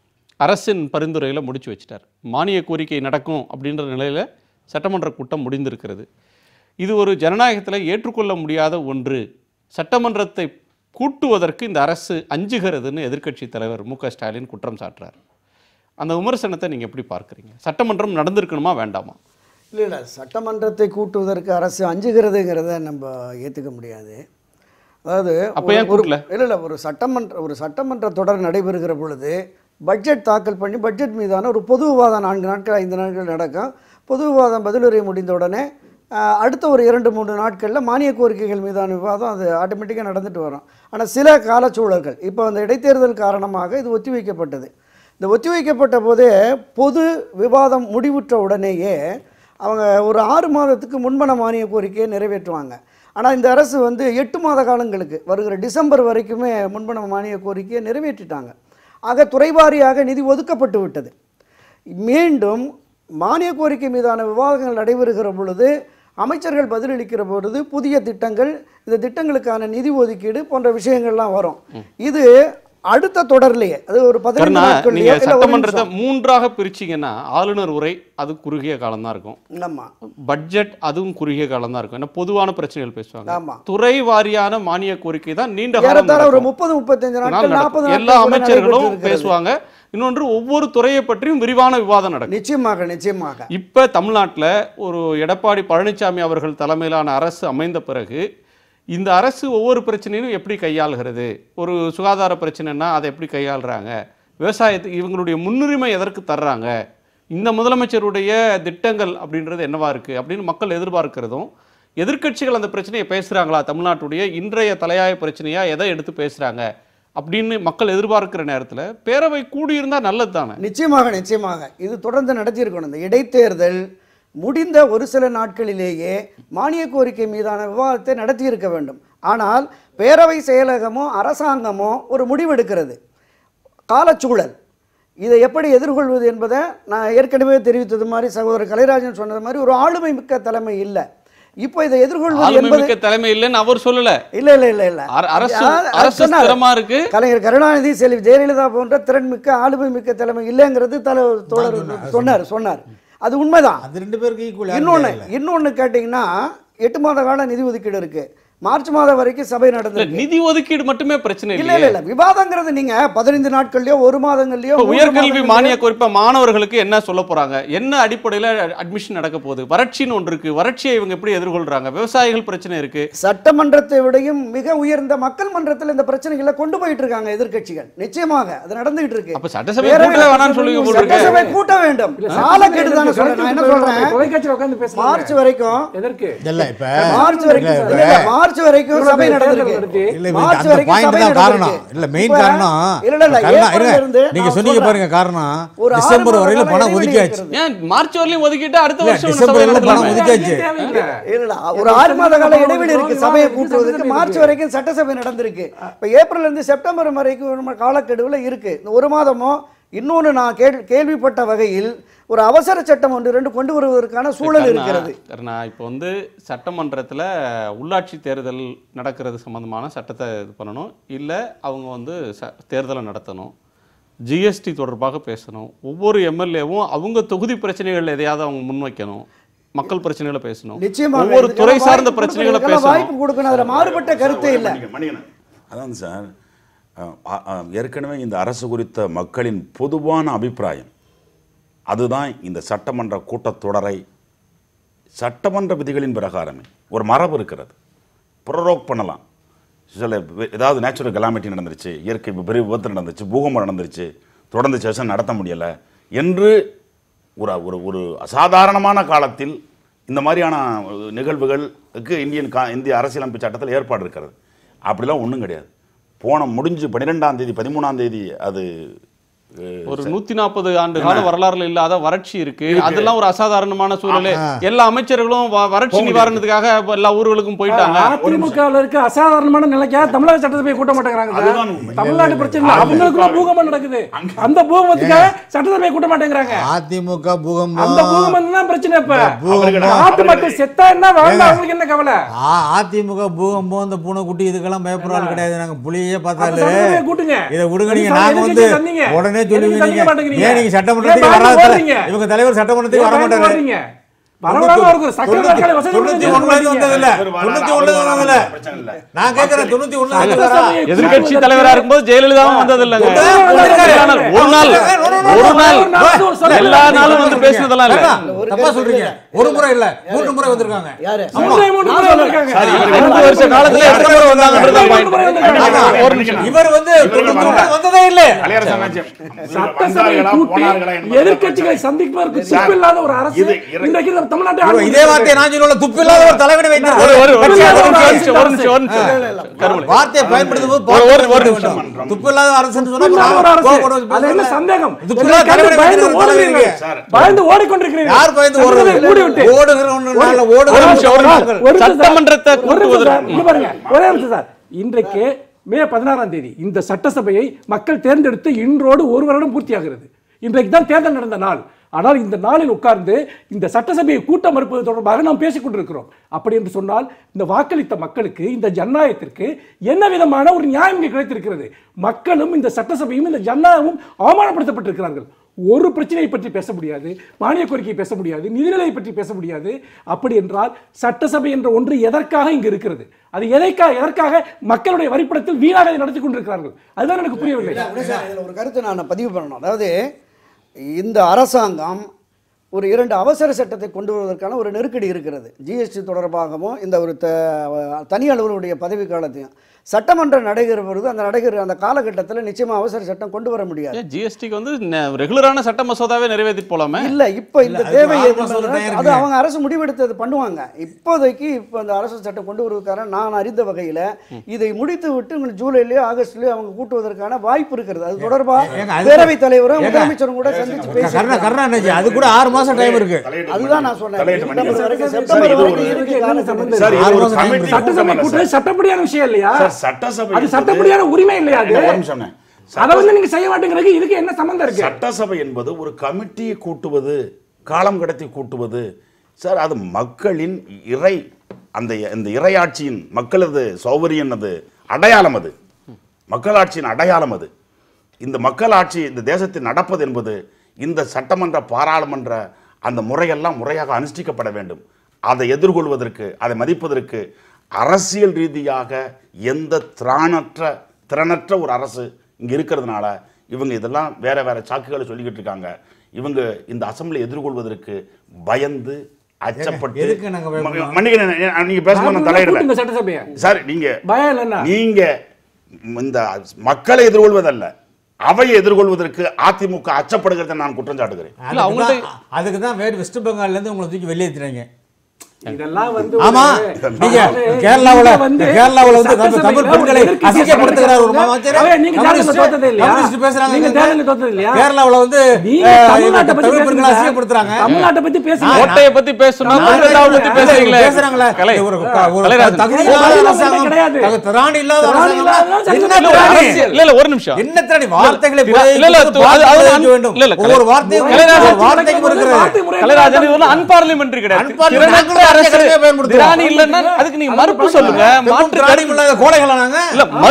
அரசின் பரிந்துரையில் முடிச்சு வச்சிட்டார். மானிய கோரிக்கை நடக்கும் அப்படின்ற நிலையில் சட்டமன்ற கூட்டம் முடிந்திருக்கிறது. இது ஒரு ஜனநாயகத்தில் ஏற்றுக்கொள்ள முடியாத ஒன்று. சட்டமன்றத்தை கூட்டுவதற்கு இந்த அரசு அஞ்சுகிறதுன்னு எதிர்க்கட்சி தலைவர் மு க ஸ்டாலின் குற்றம் சாட்டுறார். அந்த விமர்சனத்தை நீங்கள் எப்படி பார்க்குறீங்க? சட்டமன்றம் நடந்திருக்கணுமா வேண்டாமா? இல்லை இல்லை சட்டமன்றத்தை கூட்டுவதற்கு அரசு அஞ்சுகிறதுங்கிறத நம்ம ஏற்றுக்க முடியாது. அதாவது அப்போ ஏன் ஒரு கூட்டல? இல்லை இல்லை ஒரு சட்டமன்ற ஒரு சட்டமன்ற தொடர் நடைபெறுகிற பொழுது பட்ஜெட் தாக்கல் பண்ணி பட்ஜெட் மீதான ஒரு பொது விவாதம் நான்கு நாட்கள் ஐந்து நாட்கள் நடக்கும். பொது விவாதம் பதிலுரை முடிந்த உடனே அடுத்த ஒரு இரண்டு மூன்று நாட்களில் மானிய கோரிக்கைகள் மீதான விவாதம் அது ஆட்டோமேட்டிக்காக நடந்துட்டு வரும். ஆனால் சில காலச்சூழல்கள் இப்போ அந்த இடைத்தேர்தல் காரணமாக இது ஒத்தி வைக்கப்பட்டது. இந்த ஒத்தி வைக்கப்பட்ட போதே பொது விவாதம் முடிவுற்ற உடனேயே அவங்க ஒரு ஆறு மாதத்துக்கு முன்பண மானிய கோரிக்கையை நிறைவேற்றுவாங்க. ஆனால் இந்த அரசு வந்து எட்டு மாத காலங்களுக்கு வருகிற டிசம்பர் வரைக்குமே முன்பண மானிய கோரிக்கையை நிறைவேற்றிட்டாங்க. ஆக துறைவாரியாக நிதி ஒதுக்கப்பட்டு விட்டது. மீண்டும் மானிய கோரிக்கை மீதான விவாதங்கள் நடைபெறுகிற பொழுது அமைச்சர்கள் பதிலளிக்கிற பொழுது புதிய திட்டங்கள், இந்த திட்டங்களுக்கான நிதி ஒதுக்கீடு போன்ற விஷயங்கள்லாம் வரும். இது அடுத்த தொடர்லையே அது ஒரு பதினைந்து நாட்கள்லயே சட்டமன்றத்தை மூன்றாக பிரிச்சிங்கன்னா ஆளுநர் உரை அது குறுகிய காலம் தான் இருக்கும். ஆமா. பட்ஜெட் அதுவும் குறுகிய காலம் தான் இருக்கும். ஏன்னா பொதுவான பிரச்சனைகள் பேசுவாங்க. ஆமா. துறை வாரியான மானிய கோரிக்கை தான் நீண்ட காலம் ஒரு முப்பது முப்பத்தைந்து நாட்கள் நாற்பது எல்லா அமைச்சர்களும் பேசுவாங்க. இன்னொன்று ஒவ்வொரு துறையை பற்றியும் விரிவான விவாதம் நடக்கும். நிச்சயமாக நிச்சயமாக. இப்ப தமிழ்நாட்டில் ஒரு எடப்பாடி பழனிசாமி அவர்கள் தலைமையிலான அரசு அமைந்த பிறகு இந்த அரசு ஒவ்வொரு பிரச்சனையும் எப்படி கையாளுகிறது, ஒரு சுகாதார பிரச்சனைனா அதை எப்படி கையாளுறாங்க, விவசாயத்துக்கு இவங்களுடைய முன்னுரிமை எதற்கு தர்றாங்க, இந்த முதலமைச்சருடைய திட்டங்கள் அப்படின்றது என்னவா இருக்குது அப்படின்னு மக்கள் எதிர்பார்க்கிறதும், எதிர்க்கட்சிகள் அந்த பிரச்சனையை பேசுகிறாங்களா, தமிழ்நாட்டுடைய இன்றைய தலையாய பிரச்சனையாக எதை எடுத்து பேசுகிறாங்க அப்படின்னு மக்கள் எதிர்பார்க்கிற நேரத்தில் பேரவை கூடியிருந்தால் நல்லது தானே? நிச்சயமாக நிச்சயமாக இது தொடர்ந்து நடத்தியிருக்கணும். இந்த இடைத்தேர்தல் முடிந்த ஒரு சில நாட்களிலேயே மானிய கோரிக்கை மீதான விவாதத்தை நடத்தியிருக்க வேண்டும். ஆனால் பேரவை செயலகமோ அரசாங்கமோ ஒரு முடிவெடுக்கிறது. காலச்சூழல் இதை எப்படி எதிர்கொள்வது என்பதை நான் ஏற்கனவே தெரிவித்தது மாதிரி சகோதரர் கலைராஜன் சொன்னது மாதிரி ஒரு ஆளுமை மிக்க தலைமை இல்லை. இப்போ இதை எதிர்கொள்வது என்பது தலைமை இல்லைன்னு அவர் சொல்லல. இல்ல இல்ல இல்ல இல்ல அரசு அரசு திறமா இருக்கு. கலைஞர் கருணாநிதி, செல்வி ஜெயலலிதா போன்ற திறன் மிக்க ஆளுமை மிக்க தலைமை இல்லைங்கிறது தோழர் சொன்னார் சொன்னார் அது உண்மைதான். அது ரெண்டு பேருக்கு ஈக்குவல். இன்னொன்னு இன்னொன்னு கேட்டீங்கன்னா எட்டு மாத கால நிதி ஒதுக்கீடு இருக்கு. மார்ச் மாதம் வரைக்கும் சபை நடந்தது. நிதி ஒதுக்கீடு மட்டுமே பிரச்சனை இல்ல இல்ல இல்ல விவாதங்கிறது நீங்க பதினைந்து நாட்கள்லயோ ஒரு மாதங்கள்லயோ உயர்கல்வி மானிய கோரிக்கை மாணவர்களுக்கு என்ன சொல்ல போறாங்க, என்ன அடிப்படையில் அட்மிஷன் நடக்க போகுது, வறட்சின்னு ஒன்று இருக்கு, வறட்சியை இவங்க எப்படி எதிர்கொள்றாங்க, விவசாயிகள் பிரச்சனை இருக்கு. சட்டமன்றத்தை விடையும் மிக உயர்ந்த மக்கள் மன்றத்தில் இந்த பிரச்சனைகளை கொண்டு போயிட்டு இருக்காங்க எதிர்க்கட்சிகள். நிச்சயமாக அது நடந்துகிட்டு இருக்கு. அப்ப சட்டசபை கூட்ட வேணாம்னு சொல்லுங்க. சட்டசபை கூட்ட வேண்டும். காலக்கெடு தான சொல்றேன். நான் என்ன சொல்றேன், தொலைக்காட்சியில உட்கார்ந்து பேசுறேன். மார்ச் வரைக்கும் எதற்கு இல்ல இப்ப மார்ச் வரைக்கும் இல்ல மார்ச் வரைக்கும் சபை நடந்திருக்கு. இல்ல மார்ச் வரைக்கும் சபை நடந்திருக்கு. காரணம் இல்ல மெயின் காரணம் இல்ல இல்ல ஏப்ரல்ல இருந்து நீங்க சொன்னீங்க பாருங்க காரணம் டிசம்பர் வரையில பணம் ஒதுக்கியாச்சு. ஏன் மார்ச் வரையிலும் ஒதுக்கிட்டு அடுத்த வருஷம் டிசம்பர் வரையில பணம் ஒதுக்கியாச்சு. இல்ல ஒரு ஆறு மாத கால இடைவெளி இருக்கு சபையை கூட்டுவதற்கு. மார்ச் வரைக்கும் சட்டசபை நடந்திருக்கு. இப்ப ஏப்ரல் இருந்து செப்டம்பர் வரைக்கும் காலக்கெடுவுல இருக்கு. இந்த ஒரு மாதமோ இன்னொன்று நான் கேள்விப்பட்ட வகையில் ஒரு அவசர சட்டம் ஒன்று ரெண்டு கொண்டு வருவதற்கான சூழல் இருக்கிறது. இப்போ வந்து சட்டமன்றத்தில் உள்ளாட்சி தேர்தல் நடக்கிறது சம்பந்தமான சட்டத்தை இது பண்ணணும், இல்லை அவங்க வந்து ச தேர்தலை நடத்தணும், ஜிஎஸ்டி தொடர்பாக பேசணும், ஒவ்வொரு எம்எல்ஏவும் அவங்க தொகுதி பிரச்சனைகள் எதையாவது அவங்க முன்வைக்கணும், மக்கள் பிரச்சனைகளை பேசணும், ஒவ்வொரு துறை சார்ந்த பிரச்சனைகளை பேசணும், வாய்ப்பு கொடுக்கணும். அதில் மாறுபட்ட கருத்தே இல்லை. அதான் சார் ஏற்கனவே இந்த அரசு குறித்த மக்களின் பொதுவான அபிப்பிராயம் அதுதான் இந்த சட்டமன்ற கூட்டத்தொடரை சட்டமன்ற விதிகளின் பிரகாரமே ஒரு மரபு இருக்கிறது. ப்ரொரோக் பண்ணலாம். சில ஏதாவது நேச்சுரல் கலாமிட்டி நடந்துருச்சு, இயற்கை பெரிய விபத்து நடந்துச்சு, பூகம்பம் நடந்துருச்சு, தொடர்ந்து செஷன் நடத்த முடியலை என்று ஒரு ஒரு ஒரு அசாதாரணமான காலத்தில் இந்த மாதிரியான நிகழ்வுகளுக்கு இந்தியன் கா இந்திய அரசியலமைப்பு சட்டத்தில் ஏற்பாடு இருக்கிறது. அப்படிலாம் ஒன்றும் கிடையாது. போன முடிஞ்சு பன்னிரெண்டாம் தேதி பதிமூணாம் தேதி அது ஒரு நூத்தி நாற்பது ஆண்டு கால வரலாறுல இல்லாத வறட்சி இருக்கு. அதெல்லாம் ஒரு அசாதாரணமான சூழ்நிலை. எல்லா அமைச்சர்களும் வறட்சி நிவாரணத்துக்காக எல்லா ஊர்களுக்கும் போயிட்டாங்க. அதிமுகவில் இருக்க அசாதாரணமான நிலைக்கா தமிழக சட்டசபையை கூட்ட மாட்டேங்கிறாங்க. தமிழ்நாடு பிரச்சனை அவங்களுக்கு பூகம்பம் நடக்குது, அந்த பூகம்பத்துக்காக சட்டசபையை கூட்ட மாட்டேங்கிறாங்க. அதிமுக பூகம்பம் அந்த பூகம்பம் தான் பிரச்சனை. இப்ப நாட்டு மக்கள் செத்தா என்ன வாழ்ந்தா அவங்களுக்கு என்ன கவலை? அதிமுக பூகம்பம் இந்த பூனைக்குட்டி இதுக்கெல்லாம் பயப்படுறாங்க கிடையாது. நாங்க புலியே பார்த்தாலே கூட்டுங்க, இதை விடுங்க. நீங்க நாங்க வந்து உடனே சொல்லுவீங்க ஏன் நீங்க சட்டமன்றத்துக்கு வராத இவங்க தலைவர் சட்டமன்றத்துக்கு வர மாட்டாங்க. எதிர்கட்சி தலைவரா இருக்கும்போது ஜெயலலிதாவும் வந்ததில்லை. ஒரு நாள் ஒரு நாள் எல்லா நாளும் வந்து பேசினதெல்லாம் இல்ல. தப்பா சொல்றீங்க. ஒரு முறை இல்ல மூன்று முறை வந்திருக்காங்க. ரெண்டு வருஷ காலத்துல எத்தனை முறை வந்தாங்கன்றது இவர் வந்து வந்ததே இல்ல. எதிர்கட்சிகளை சந்திப்பதற்கு சிப்பில்லாத ஒரு அரசு இன்றைக்கு தமிழ்நாட்டை இதே வார்த்தையை நான் சொல்ல துப்பில்லாத ஒரு தலைவனை வைத்து வார்த்தையை பயன்படுத்தும் போது துப்பில்லாத அரசு சொன்னா சந்தேகம் பயந்து ஓடிக்கொண்டிருக்கிறீர்கள். யார் பயந்து ஓடுறது? ஓடுகிறவங்க சட்டமன்றத்தை ஒரே நிமிஷம் சார். இன்றைக்கு மே பதினாறாம் தேதி இந்த சட்டசபையை மக்கள் தேர்ந்தெடுத்து இன்றோடு ஒரு வருடம் பூர்த்தியாகிறது. இன்றைக்கு தான் தேர்தல் நடந்த நாள். ஆனால் இந்த நாளில் உட்கார்ந்து இந்த சட்டசபையை கூட்ட மறுப்பது தொடர்பாக நாம் பேசிக் கொண்டிருக்கிறோம். அப்படி என்று சொன்னால் இந்த வாக்களித்த மக்களுக்கு, இந்த ஜனநாயகத்திற்கு என்ன விதமான ஒரு நியாயம் இங்கே கிடைத்திருக்கிறது? மக்களும் இந்த சட்டசபையும் இந்த ஜனநாயகமும் அவமானப்படுத்தப்பட்டிருக்கிறார்கள். ஒரு பிரச்சனையை பற்றி பேச முடியாது, மானிய கோரிக்கையை பேச முடியாது, நிதிநிலையை பற்றி பேச முடியாது. அப்படி என்றால் சட்டசபை என்ற ஒன்று எதற்காக இங்கு இருக்கிறது? அது எதற்காக எதற்காக மக்களுடைய வரிப்படத்தில் வீணாக நடத்தி கொண்டிருக்கிறார்கள்? அதுதான் எனக்கு புரியவில்லை. ஒரு கருத்தை நான் பதிவு பண்ணணும். அதாவது இந்த அரசாங்கம் ஒரு இரண்டு அவசர சட்டத்தை கொண்டு வருவதற்கான ஒரு நெருக்கடி இருக்கிறது. ஜிஎஸ்டி தொடர்பாகவும் இந்த ஒரு தனி அலுவலருடைய பதவி காலத்தையும் சட்டமன்றம் நடைபெறும் பொழுது அந்த நடைபெற அந்த காலகட்டத்தில் நிச்சயமா அவசர சட்டம் கொண்டு வர முடியாது. ஜிஎஸ்டிக்கு வந்து ரெகுலரான சட்ட மசோதாவே நிறைவேற்றிட்டு போலாமே. இல்ல இப்ப இந்த தேவை அது அவங்க அரசு முடிவெடுத்தது பண்ணுவாங்க. இப்போதைக்கு இப்ப அந்த அரசு சட்டம் கொண்டு வருவதற்கான நான் அறிந்த வகையில இதை முடித்து விட்டு ஜூலைலயோ ஆகஸ்ட்லயோ அவங்க கூட்டுவதற்கான வாய்ப்பு இருக்கிறது. அது தொடர்பாக பேரவைத் தலைவரும் முதலமைச்சரும் கூட சந்திச்சு பேசி அது கூட ஆறு மாசம் டைம் இருக்கு. அதுதான் நான் சொன்னேன். சட்டப்படியான விஷயம் இல்லையா? அது சட்டப்படியான உரிமை இல்லையா? அதை வந்து நீங்க செய்ய மாட்டேங்கிறது இதுக்கு என்ன சம்பந்தம் இருக்கு? சட்டசபை என்பது ஒரு கமிட்டியை கூட்டுவது, காலம் கடத்தி கூட்டுவது சார். அது மக்களின் இறை அந்த இந்த இறையாட்சியின் மக்களது சௌகரியம், அது அடையாளம், அது மக்களாட்சியின் அடையாளம். அது இந்த மக்களாட்சி இந்த தேசத்தில் நடப்பது என்பது இந்த சட்டமன்ற பாராளுமன்ற அந்த முறையெல்லாம் முறையாக அனுஷ்டிக்கப்பட வேண்டும். அதை எதிர்கொள்வதற்கு, அதை மதிப்பதற்கு அரசியல் ரீதியாக எந்த திராணற்ற திறனற்ற ஒரு அரசு இங்கே இருக்கிறதுனால இவங்க இதெல்லாம் வேற வேற சாக்குகளை சொல்லிக்கிட்டு இருக்காங்க. இவங்க இந்த அசம்பிளி எதிர்கொள்வதற்கு பயந்து அச்சப்பட்டு நீங்க பேசும்போது தலையிடல சார். நீங்க நீங்க இந்த மக்களை எதிர்கொள்வதல்ல, அவையை எதிர்கொள்வதற்கு அதிமுக அச்சப்படுகிறத நான் குற்றம் சாட்டுகிறேன். அதுக்கு தான் வேறு வெஸ்ட் பெங்கால்ல இருந்து உங்களை தூக்கி வெளியேற்றுறாங்க. இதெல்லாம் வந்து ஆமா, நீங்க கேரளாவுல கேரளாவுல வந்து தமிழ் பெண்களை அசிங்கப்படுத்துகிறார் ஒரு அமைச்சர். நீங்க தேர்தல்ல தோத்ததே இல்லையா? கம்யூனிஸ்ட் பேசுறாங்க. நீங்க தேர்தல்ல தோத்ததே இல்லையா? கேரளாவுல வந்து தமிழ்நாட்டை பத்தி தமிழ் பெண்களை அசிங்கப்படுத்துறாங்க. தமிழ்நாட்டை பத்தி பேசுங்க, கோட்டையை பத்தி பேசணும், கொல்கத்தாவை பத்தி பேசுறீங்களே. பேசுறாங்களே ஒரு தகுதி இல்லாத அரசாங்கம் கிடையாது, திராணி இல்லாத அரசாங்கம். என்ன திராணி? இல்ல இல்ல ஒரு நிமிஷம். என்ன திராணி? வார்த்தைகளை இல்ல இல்ல அது வேண்டும். இல்ல இல்ல ஒவ்வொரு வார்த்தையும் வார்த்தைக்கு இருக்கிறது. கலைராஜன் இது அன்பார்லிமெண்டரி கிடையாது. திராணி இல்லன்னா அதுக்கு நீங்க மறுப்பு சொல்லுங்க. மாற்று திராணி இல்லாத கோழைகளா நாங்க? இல்ல மறுப்பு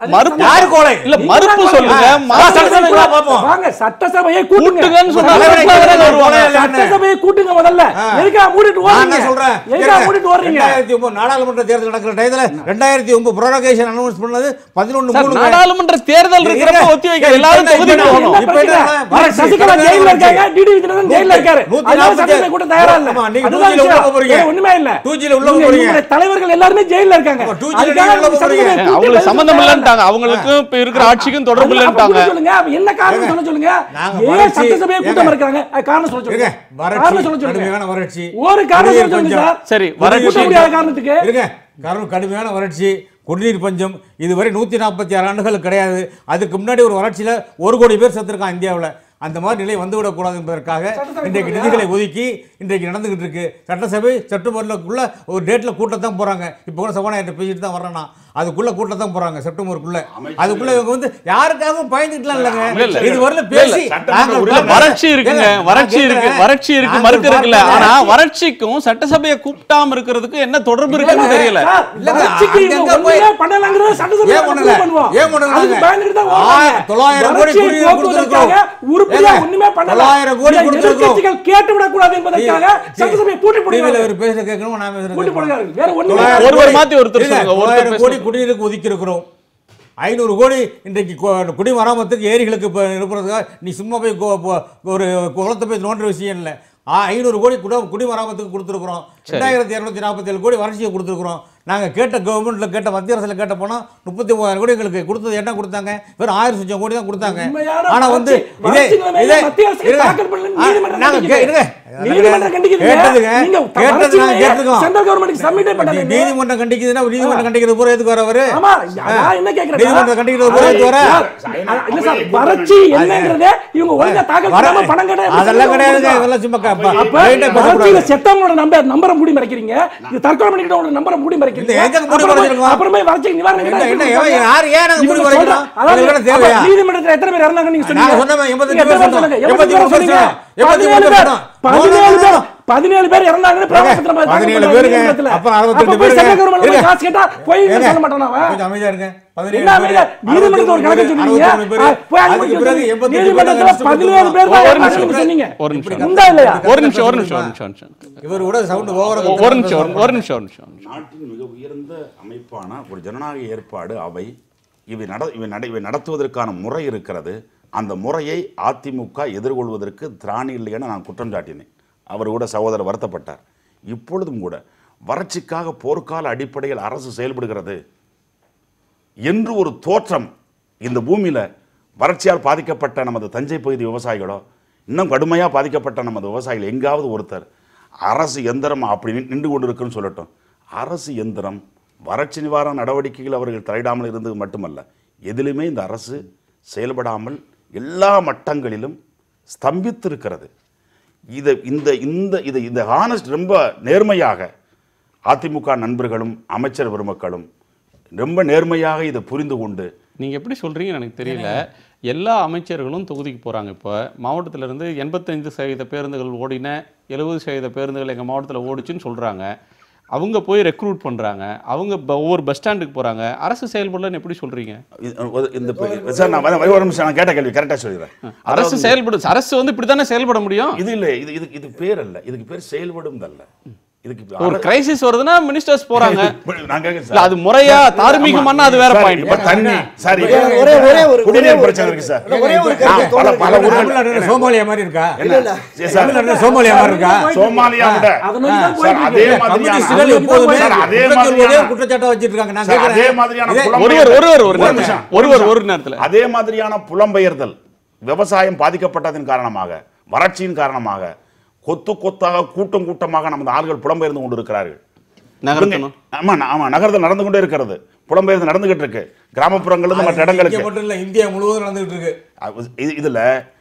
மறுப்பு யாரு கோலை? இல்ல மறுப்பு சொல்லுங்க. வாங்க சட்டசபையை கூட்டுங்க. கூட்டுங்கன்னு சொன்னா சட்டசபையை கூட்டுங்க முதல்ல. எதுக்கா மூடிட்டு ஓடுறீங்க? சொல்றேன். எதுக்கா மூடிட்டு ஓடுறீங்க? ரெண்டாயிரத்தி ஒன்பது நாடாளுமன்ற தேர்தல் நடக்கிற டயத்துல ரெண்டாயிரத்தி ஒன்பது ப்ரோரோகேஷன் அனௌன்ஸ் பண்ணது பதினொன்று மூணு நாடாளுமன்ற தேர்தல் இருக்கிறப்ப ஒத்தி வைக்க எல்லாரும் தொகுதிக்கு போகணும். இப்ப என்ன சசிகலா ஜெயில்ல இருக்காங்க, டிடி விஜயன் ஜெயில்ல இருக்காரு. அதனால சட்டசபை கூட தயாரா இல்ல. அதுதான் விஷயம். ஒண்ணுமே இல்ல. டூஜில உள்ள போறீங்க. தலைவர்கள் எல்லாரும் ஜெயில்ல இருக்காங்க. அவங்களுக்கு சம்பந்தம் இல்லன்றாங்க. அவங்களுக்கு இப்ப இருக்கிற ஆட்சிக்கும் தொடர்பு இல்லன்றாங்க. சொல்லுங்க என்ன காரணம் சொல்ல சொல்லுங்க. ஏன் சட்டசபையை கூட்டம் இருக்காங்க? காரணம் சொல்ல சொல்லுங்க. காரணம் சொல்ல சொல்லுங்க. கடுமையான வறட்சி. ஒரு காரணம் சொல்ல சொல்லுங்க சார். சரி, வறட்சி முடியாத காரணத்துக்கு இருங்க. காரணம் கடுமையான வறட்சி, குடிநீர் பஞ்சம், இதுவரை நூத்தி நாற்பத்தி ஆறு ஆண்டுகள் கிடையாது. அதுக்கு முன்னாடி ஒரு வறட்சியில ஒரு கோடி பேர் செத்துருக்கான் இந்தியாவில். அந்த மாதிரி நிலை வந்துவிடக்கூடாது என்பதற்காக இன்றைக்கு நிதிகளை ஒதுக்கி இன்றைக்கு நடந்துகிட்டு இருக்கு. சட்டசபை செப்டம்பர்லக்குள்ள ஒரு டேட்ல கூட்டத்தான் போறாங்க. இப்போ கூட சபாநாயகர் பேசிட்டு தான் வர்றேன்னா அதுக்குள்ள கூட்டத்தான் போறாங்க செப்டம்பருக்குள்ள. அதுக்குள்ள இவங்க வந்து யாருக்காகவும் பயந்துக்கலாம் இல்லங்க. இது வரல பேசி வறட்சி இருக்குங்க, வறட்சி இருக்கு, வறட்சி இருக்கு, மறுக்க இருக்குல்ல. ஆனா வறட்சிக்கும் சட்டசபையை கூப்பிட்டாம இருக்கிறதுக்கு என்ன தொடர்பு இருக்குன்னு தெரியல. தொள்ளாயிரம் கோடி கொடுத்திருக்கோம். தொள்ளாயிரம் கோடி கொடுத்திருக்கோம். கேட்டு விடக் கூடாது என்பதற்காக சட்டசபையை பூட்டி போடுறாங்க. ஒரு பேச கேட்கணும், நான் பேசுறேன். பூட்டி போடுறாங்க. வேற ஒண்ணு ஒருவர் மாத்தி ஒருத்தர் சொல்லுங்க. தொள்ளாயிரம் கோடி குடிநீருக்கு ஒதுக்கி இருக்கிறோம். ஐநூறு கோடி இன்றைக்கு குடிமராமத்துக்கு ஏரிகளுக்கு இருப்பதுக்காக நீ சும்மா போய் ஒரு குளத்தை போய் நோண்டுற விஷயம் இல்லை. ஐநூறு கோடி குட குடிமராமத்துக்கு கொடுத்துருக்குறோம். ரெண்டாயிரத்தி இரநூத்தி நாற்பத்தி ஏழு கோடி வறட்சியை கொடுத்துருக்குறோம். நாங்கள் கேட்ட கவர்மெண்ட்ல கேட்ட மத்திய அரசில் கேட்ட போனால் முப்பத்தி மூவாயிரம் கோடி எங்களுக்கு கொடுத்தது என்ன கொடுத்தாங்க? வெறும் ஆயிரம் சுச்சம் கோடி தான் கொடுத்தாங்க. ஆனா வந்து இதே இதே நீதிமன்றம் கண்டிக்குதுன்னா நீதிமன்றம் கண்டிக்கிறது பூரா எதுக்கு வர அவரு? நீதிமன்றம் கண்டிக்கிறது பூரா எதுக்கு வர? அதெல்லாம் கிடையாதுங்க. இதெல்லாம் சும்மா செத்தவங்களோட நம்பர் நம்பரை மூடி மறைக்கிறீங்க. இது தற்கொலை பண்ணிக்கிட்டவங்களோட நம்பரை மூடி மறைக்கிறீங்க. அப்புறமே வறட்சி நிவாரணம் நீதிமன்றத்தில் எத்தனை பேர் இறந்தாங்க நீங்க சொன்னீங்க? பதினேழு பேர் இறந்தாங்கன்னு பதினேழு பேருங்க. அப்ப அறுபத்தி ரெண்டு பேர் காசு கேட்டா போய் சொல்ல மாட்டானா? கொஞ்சம் அமைதியா இருங்க. நீதிமன்றத்தில் ஒரு கணக்கு சொன்னீங்க. நீதிமன்றத்தில் பதினேழு பேர் தான் சொன்னீங்க. ஒரு நிமிஷம் உண்டா இல்லையா? ஒரு நிமிஷம் ஒரு நிமிஷம் ஒரு நிமிஷம் இவர் கூட சவுண்ட் ஓவரா ஒரு நிமிஷம் ஒரு நிமிஷம் ஒரு நிமிஷம். நாட்டின் மிக உயர்ந்த அமைப்பான ஒரு ஜனநாயக ஏற்பாடு அவை. இவை நட இவை நட இவை நடத்துவதற்கான முறை இருக்கிறது. அந்த முறையை அதிமுக எதிர்கொள்வதற்கு திராணி இல்லை என நான் குற்றம் சாட்டினேன். அவர் கூட சகோதரர் வருத்தப்பட்டார். இப்பொழுதும் கூட வறட்சிக்காக போர்க்கால அடிப்படையில் அரசு செயல்படுகிறது என்று ஒரு தோற்றம் இந்த பூமியில் வறட்சியால் பாதிக்கப்பட்ட நமது தஞ்சை பகுதி விவசாயிகளோ இன்னும் கடுமையாக பாதிக்கப்பட்ட நமது விவசாயிகள் எங்காவது ஒருத்தர் அரசு எந்திரம் அப்படி நின்று கொண்டிருக்குன்னு சொல்லட்டும். அரசு எந்திரம் வறட்சி நிவாரண நடவடிக்கைகள் அவர்கள் தலையிடாமல் இருந்தது மட்டுமல்ல, எதிலுமே இந்த அரசு செயல்படாமல் எல்லா மட்டங்களிலும் ஸ்தம்பித்திருக்கிறது. இதை இந்த இந்த இதை இந்த ஹானஸ்ட் ரொம்ப நேர்மையாக அதிமுக நண்பர்களும் அமைச்சர் பெருமக்களும் ரொம்ப நேர்மையாக இதை புரிந்து கொண்டு. நீங்கள் எப்படி சொல்கிறீங்கன்னு எனக்கு தெரியல. எல்லா அமைச்சர்களும் தொகுதிக்கு போகிறாங்க. இப்போ மாவட்டத்திலேருந்து எண்பத்தைந்து சதவீத பேருந்துகள் ஓடின, எழுபது சதவீத பேருந்துகள் எங்கள் மாவட்டத்தில் ஓடிச்சுன்னு சொல்கிறாங்க. அவங்க போய் ரெக்ரூட் பண்ணுறாங்க. அவங்க ஒவ்வொரு பஸ் ஸ்டாண்டுக்கு போகிறாங்க. அரசு செயல்படலன்னு எப்படி சொல்கிறீங்க? இந்த சார் நான் ஒரு நிமிஷம் நான் கேட்ட கேள்வி கரெக்டாக சொல்லிடுறேன். அரசு செயல்படும். அரசு வந்து இப்படி தானே செயல்பட முடியும். இது இல்லை, இது இது இது பேர் அல்ல, இதுக்கு பேர் செயல்படும் அல்ல. இதுக்கு ஒரு கிரைசிஸ் வருதுன்னா மினிஸ்டர்ஸ் போறாங்க. நான் கேக்குறேன், அது முறையா தார்மீகமான அது வேற பாயிண்ட். இப்ப தண்ணி சார் ஒரே ஒரே ஒரு குடிநீர் பிரச்சனை இருக்கு சார். ஒரே ஒரு பல பல ஊர்கள் சோமாலியா மாதிரி இருக்கா? இல்ல இல்ல தமிழ்நாட்டுல சோமாலியா மாதிரி இருக்கா? சோமாலியா விட சார் அதே மாதிரியான எப்போதுமே சார் அதே மாதிரியான குற்றச்சாட்டை வச்சிட்டு இருக்காங்க. நான் கேக்குறேன் அதே மாதிரியான ஒருவர் ஒருவர் ஒரு நிமிஷம் ஒருவர் ஒரு நேரத்துல அதே மாதிரியான புலம்பெயர்தல் விவசாயம் பாதிக்கப்பட்டதன் காரணமாக வறட்சியின் காரணமாக கொத்து கொத்தாக கூட்டம் கூட்டமாக நமது ஆள்கள் புலம்பெயர்ந்து கொண்டு இருக்கிறார்கள். ஆமா ஆமா நகரத்தில் நடந்து கொண்டே இருக்கிறது. புலம்பெயர்ந்து நடந்துகிட்டு இருக்கு. கிராமப்புறங்கள்ல மற்ற இடங்களுக்கு மட்டும் இல்ல, இந்தியா முழுவதும் நடந்துகிட்டு இருக்கு. இதுல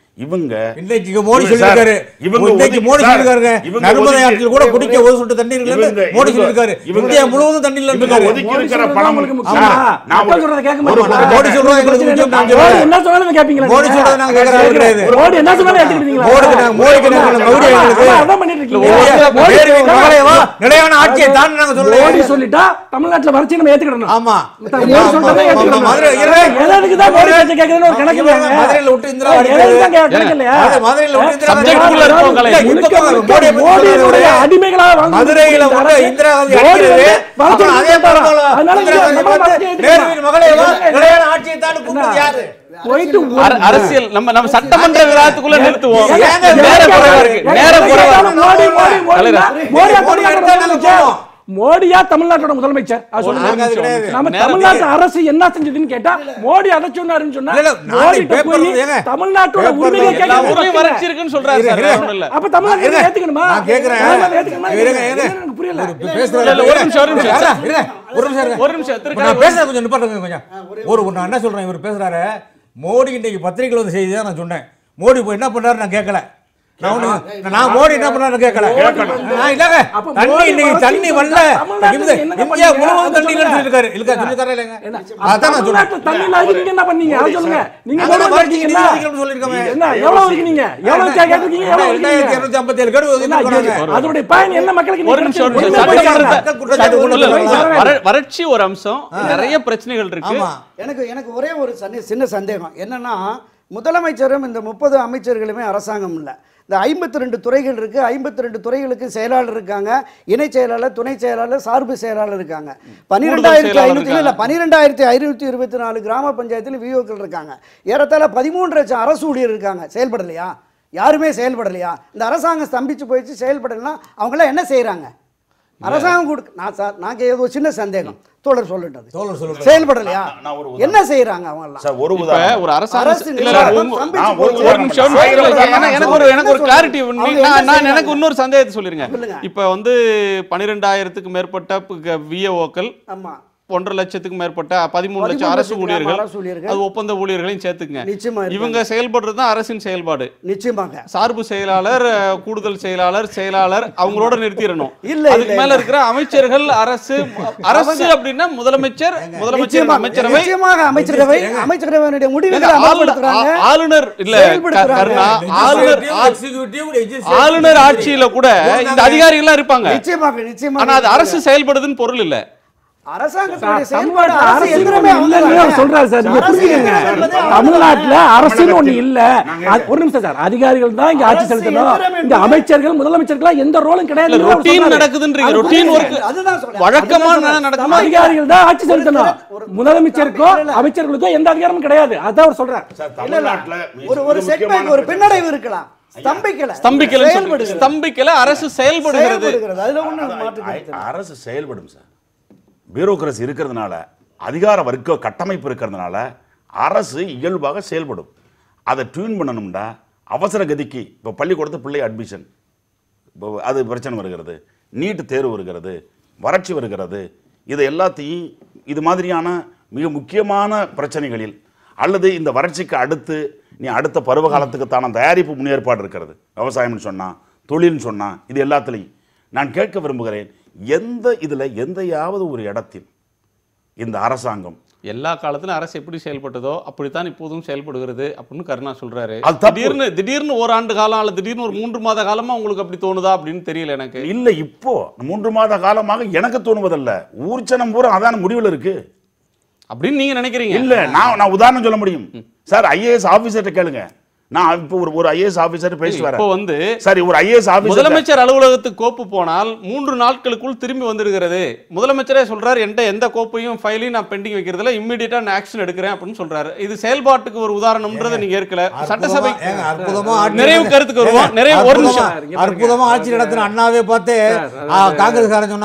இவங்க இன்னைக்கு மோடி இவங்க சொல்லிருக்காரு சார், இவங்க இன்னைக்கு ஒதுக்கி- மோடி சார், சொல்லிருக்காரு இவங்க நர்மதை ஒதுக்கி- ஆற்றில் கூட குடிக்க ஒரு சொட்டு தண்ணீர் இல்லைன்னு இவங்க- மோடி இவங்க- சொல்லிருக்காரு இவங்க- இந்தியா முழுவதும் தண்ணி இல்லைன்னு இவங்க இருக்காரு. ஒதுக்கி மோடி இருக்கிற சொல்றது பணம் உங்களுக்கு ஆமா, முக்கியமா? நான் மக்கள் ஒரு- சொல்றதை கேட்க ஒரு- மாட்டீங்களா? மோடி சொல்றது எங்களுக்கு முக்கியம், நாங்க மோடி கேட்கல. என்ன சொன்னாலும் கேட்பீங்களா மோடி நீங்க? சொல்றது நாங்க கேட்கறது கிடையாது. மோடி என்ன சொன்னாலும் ஏத்துக்கிட்டீங்களா? மோடிக்கு நாங்க- மோடிக்கு நாங்க மறுபடியும் ஆமா, எங்களுக்கு ஆமா, அதான் பண்ணிட்டு இருக்கீங்க. மோடி மோடி மகளேவா, நிலையான ஆட்சியை தான் நாங்க மோடி சொல்றோம். சொல்லிட்டா தமிழ்நாட்டுல வறட்சி நம்ம ஏத்துக்கிடணும். ஆமா மோடி சொல்றதை ஏத்துக்கிடணும். மதுரை இருங்க. எதுக்கு தான் மோடி பேச்சை கேட்கறதுன்னு ஒரு கணக்கு இல்லைங்க. மதுரையில விட்டு இந்திரா காந்தி எதுக்கு தான் கே- கணக்கு இல்லையா? அது மதுரையில விட்டு இந்திரா காந்தி Subject குள்ள இருக்கோம் கலை. இல்ல, முழுக்க இருக்க முழுக்க மோடியை பத்தி மோடியினுடைய சொல்றாரு. அடிமைகளாக வாழ்ந்து மதுரையில கொண்டிருக்கிற விட்டு அரசு இந்திரா காந்தி மோடி அடிக்கிறது. வந்து வறட்சி அப்புறம் அதே கொடுத்தாரா? போல அதனால இந்திரா இங்க காந்தி நம்ம பார்த்து வறட்சி ஏத்துக்கணும். நேருவின் மகளேவா, நிலையான ஆட்சியை தான் கூப்பிட்டது யாரு? போயிட்டு அர- அரசியல் நம்ம நம்ம சட்டமன்ற விவாதத்துக்குள்ள நிறுத்துவோம். ஏங்க, ஏங்க, நேர ஏங்க, குறைவா இருக்கு. ஏங்க, நேர ஏங்க, குறைவா ஏங்க, மோடி மோடி இருக்கு. மோடி தலைவரே. மோடியா மோடி தமிழ்நாட்டோட எடுத்தா நாங்க முதலமைச்சர்? போவோம். மோடியா தமிழ்நாட்டோட முதலமைச்சர் அது சொல்லுங்க. நாங்க அது கிடையாது. நம்ம நேரம் தமிழ்நாட்டு அரசு என்ன செஞ்சதுன்னு கேட்டா மோடி அதை சொன்னாருன்னு சொன்னா இல்ல, இல்ல, நாளைக்கு மோடிட்ட பேப்பர்ல போய் ஏங்க, தமிழ்நாட்டோட பேப்பர்ல உரிமையை எல்லா எல்லா கேட்க ஊர்லயும் வறட்சி இருக்குன்னு சொல்றாரு சார். வேற ஒண்ணும் இல்ல. அப்ப தமிழ்நாடு இருங்க. ஏத்துக்கணுமா? நான் கேக்குறேன். தமிழ்நாடு ஏத்துக்கணுமா? இருங்க, இருங்க. எனக்கு புரியல. ஒரு பேசுறாரு. இல்ல, இல்ல, ஒரு நிமிஷம், ஒரு நிமிஷம். இருங்க, இருங்க. ஒரு நிமிஷம் இருங்க. ஒரு நிமிஷம் இப்ப நான் பேசுறது கொஞ்சம் நிப்பாட்டுங்க கொஞ்சம். ஒரு ஒரு நான் என்ன சொல்றேன், இவர் பேசுறாரு மோடி இன்னைக்கு பத்திரிகையில் வந்து செய்தி தான் நான் சொன்னேன். மோடி போய் என்ன பண்றாரு நான் கேட்கல. நான் ஒண்ணு நான் மோடி என்ன பண்ணாரு கேட்கல. நான் இல்லங்க அப்ப தண்ணி மோடி இன்னைக்கு வறட்சி தண்ணி வரல. தமிழ்நாட்டுல இந்த என்னங்க இந்தியா பண்ணீங்க? முழுவதும் அதை தண்ணி இல்லைன்னு சொல்லுங்க. சொல்லிருக்காரு. இல்ல சொல்லிருக்காரா இல்லங்க? என்ன? அதான் நான் சொன்னேன். தமிழ்நாட்டுல தண்ணி இல்லாத நீங்க என்ன பண்ணீங்க? அதை சொல்லுங்க. நீங்க நாங்க முதல்ல வறட்சி இருக்கீங்களா? நீதிமன்றம் சொல்லிருக்கோமே. என்ன எவ்வளவு இருக்கு நீங்க? எவ்வளவு கேட்டிருக்கீங்க? எவ்வளவு ரெண்டாயிரத்தி இருக்கீங்க? இருநூத்தி ஐம்பத்தி ஏழு கடு என்ன, ஒதுக்கிருக்காங்க. அதோடைய பயன் என்ன மக்களுக்கு ஒரு நிமிஷம், ஒரு நீங்க நிமிஷம். ஒண்ணுமே சட்டமன்றத்தை- பண்ணல. மக்கள் குற்றச்சாட்டு இல்ல, இல்ல, கொண்டு இல்ல. வந்தாங்க. வர- வறட்சி ஒரு அம்சம். நிறைய பிரச்சனைகள் இருக்கு. ஆமா எனக்கு எனக்கு ஒரே ஒரு சந்தே- சின்ன சந்தேகம் என்னன்னா முதலமைச்சரும் இந்த முப்பது அமைச்சர்களுமே அரசாங்கம் இல்லை. இந்த ஐம்பத்தி ரெண்டு துறைகள் இருக்குது. ஐம்பத்தி ரெண்டு துறைகளுக்கு செயலாளர் இருக்காங்க, இணை செயலாளர், துணை செயலாளர், சார்பு செயலாளர் இருக்காங்க. பன்னிரெண்டாயிரத்தி செயலாளர் ஐநூற்றி இல்லை பன்னிரெண்டாயிரத்தி ஐநூற்றி இருபத்தி நாலு கிராம பஞ்சாயத்தில் விஓக்கள் இருக்காங்க. ஏறத்தாழ பதிமூன்று லட்சம் அரசு ஊழியர் இருக்காங்க. செயல்படலையா? யாருமே செயல்படலையா? இந்த அரசாங்கம் ஸ்தம்பிச்சு போயிடுச்சு, செயல்படலைன்னா அவங்களாம் என்ன செய்கிறாங்க? அரசாங்கம் கொடுக்க நான் சார் நான் ஏதோ சின்ன சந்தேகம் தோழர் சொல்லட்டது தோழர் சொல்லுங்க. செயல்படலையா? நான் ஒரு உதாரணம். என்ன செய்யறாங்க அவங்க எல்லாம்? சார் ஒரு இப்ப உதாரணம். ஒரு அரசாங்கம் அரசு இல்ல, இல்ல, நிர்வாகம் உங்க- ஸ்தம்பிச்சு நான் ஒரு போச்சு. ஒரு நிமிஷம், ஒரு நிமிஷம். இல்ல, இல்ல, ஏன்னா எனக்கு ஒரு எனக்கு ஒரு என்ன கிளாரிட்டி சொல்லுங்க? அவங்க நான் என்ன நான் செய்றாங்க? எனக்கு இன்னொரு சந்தேகத்தை சொல்லிருங்க. சொல்லுங்க. இப்ப வந்து பன்னிரெண்டாயிரத்துக்கு மேற்பட்ட விஏஓக்கள், ஆமா ஒன்றரை லட்சத்துக்கு மேற்பட்ட பதிமூணு லட்சம் பதிமூணு அரசு லட்சம் ஊழியர்கள், அரசு ஊழியர்கள். அது ஒப்பந்த ஊழியர்களையும் சேர்த்துக்குங்க. நிச்சயமா இருக்காங்க. இவங்க செயல்படுறது தான் அரசின் செயல்பாடு. நிச்சயமாக சார்பு செயலாளர், கூடுதல் செயலாளர், செயலாளர் அவங்களோட நிறுத்திடணும். இல்ல, அதுக்கு இல்ல, மேல இல்ல. இருக்கிற அமைச்சர்கள், அரசு அரசு அப்படின்னா முதலமைச்சர், முதலமைச்சர், நிச்சயமாக அமைச்சரவை, நிச்சயமாக அமைச்சரவை அமைச்சரவையினுடைய முடிவுகளை ஆளு- அமல்படுத்துறாங்க. ஆ- ஆளுநர் இல்ல செயல்படுத்துறாங்க. கருணா, ஆளுநர் ஆ- எக்ஸிகியூட்டிவ் ஆளுநர் ஆட்சியில கூட இந்த அதிகாரிகள் எல்லாம் இருப்பாங்க. நிச்சயமாக நிச்சயமாக ஆனா அது அரசு செயல்படுதுன்னு பொருள் இல்ல. அரசாங்கத்துடைய செயல்பாடு தமிழ்நாட்டுல அரசு அரசு எந்திரமே ஒண்ணு இல்லைன்னு அவர் சொல்றாரு சார். நீங்க அரசு புரிஞ்சுக்கங்க. எந்திரம் என்பது தமிழ்நாட்டுல அரசுன்னு ஒண்ணு இல்ல. நாங்க- அது- ஒரு நிமிஷம் சார். அதிகாரிகள் தான் இங்க ஆட்சி அரசு செலுத்தணும். எந்திரம் இந்த என்பது- அமைச்சர்கள், முதலமைச்சர்கள் எந்த ரோலும் கிடையாது. இல்ல, routine நடக்குதுன்றீங்க. routine work. அதுதான் சொல்றேன். வழக்கமா அதுதான் சொல்றேன். நடக்குமா? அதிகாரிகள் தான் ஆட்சி செலுத்தணும். ஒரு- முதலமைச்சருக்கோ அமைச்சர்களுக்கோ எந்த அதிகாரமும் கிடையாது. அதான் அவர் சொல்றாரு. சார், இல்ல, இல்ல. தமிழ்நாட்டுல ஒரு ஒரு செட்பேக், ஒரு பின்னடைவு இருக்கலாம். ஸ்தம்பிக்கல ஸ்தம்பிக்கல செயல்படுகிறது. ஸ்தம்பிக்கல அரசு செயல்படுகிறது. செயல்படுகிறது. அதுல ஒண்ணு மாற்று அ- கருத்து இல்லை. அரசு செயல்படும் சார். பியூரோக்ரசி இருக்கிறதுனால, அதிகார வர்க்க கட்டமைப்பு இருக்கிறதுனால அரசு இயல்பாக செயல்படும். அதை டியூன் பண்ணணும்னா அவசர கதிக்கு இப்போ பள்ளிக்கூடத்து பிள்ளை அட்மிஷன், இப்போ அது பிரச்சனை வருகிறது, நீட் தேர்வு வருகிறது, வறட்சி வருகிறது, இதை எல்லாத்தையும் இது மாதிரியான மிக முக்கியமான பிரச்சனைகளில் அல்லது இந்த வறட்சிக்கு அடுத்து நீ அடுத்த பருவ காலத்துக்குத்தான தயாரிப்பு முன்னேற்பாடு இருக்கிறது. விவசாயம்னு சொன்னால், தொழில்னு சொன்னால், இது எல்லாத்துலேயும் நான் கேட்க விரும்புகிறேன், எந்த இதில் எந்தையாவது ஒரு இடத்தில் இந்த அரசாங்கம் எல்லா காலத்திலும் அரசு எப்படி செயல்பட்டதோ அப்படித்தான் இப்போதும் செயல்படுகிறது அப்படின்னு கருணா சொல்றாரு. அது தப்பு. திடீர்னு திடீர்னு ஓராண்டு காலம் அல்லது திடீர்னு ஒரு மூன்று மாத காலமா உங்களுக்கு அப்படி தோணுதா அப்படின்னு தெரியல எனக்கு. இல்லை, இப்போ மூன்று மாத காலமாக எனக்கு தோணுவதல்ல, ஊர்ச்சனம் பூரா அதான முடிவில் இருக்கு அப்படின்னு நீங்க நினைக்கிறீங்க? இல்ல, நான் நான் உதாரணம் சொல்ல முடியும் சார். ஐஏஎஸ் ஆபீசர்ட்ட கேளுங்க. நான் இப்போ ஒரு ஒரு ஐஏஎஸ் ஆபீசர் பேசிட்டு வரேன். இப்போ வந்து சரி, ஒரு ஐஏஎஸ் ஆபீசர் முதலமைச்சர் அலுவலகத்துக்கு கோப்பு போனால் மூன்று நாட்களுக்குள் திரும்பி வந்துடுகிறது. முதலமைச்சரே சொல்றாரு, என்கிட்ட எந்த கோப்பையும் ஃபைலையும் நான் பெண்டிங் வைக்கிறதுல இம்மிடியட்டா நான் ஆக்ஷன் எடுக்கிறேன் அப்படின்னு சொல்றாரு. இது செயல்பாட்டுக்கு ஒரு உதாரணம்ன்றதை நீங்க ஏற்கல. சட்டசபை ஏங்க, அற்புதமா ஆட்சி நிறைவு நடத்த- கருத்துக்கு வருவோம். ஏங்க, நிறைவு ஒரு அற்புதமா- நிமிஷம். அற்புதமா ஆட்சி நடத்தின அண்ணாவே பார்த்து ஆ, காங்கிரஸ்காரன் சொன்னாங்க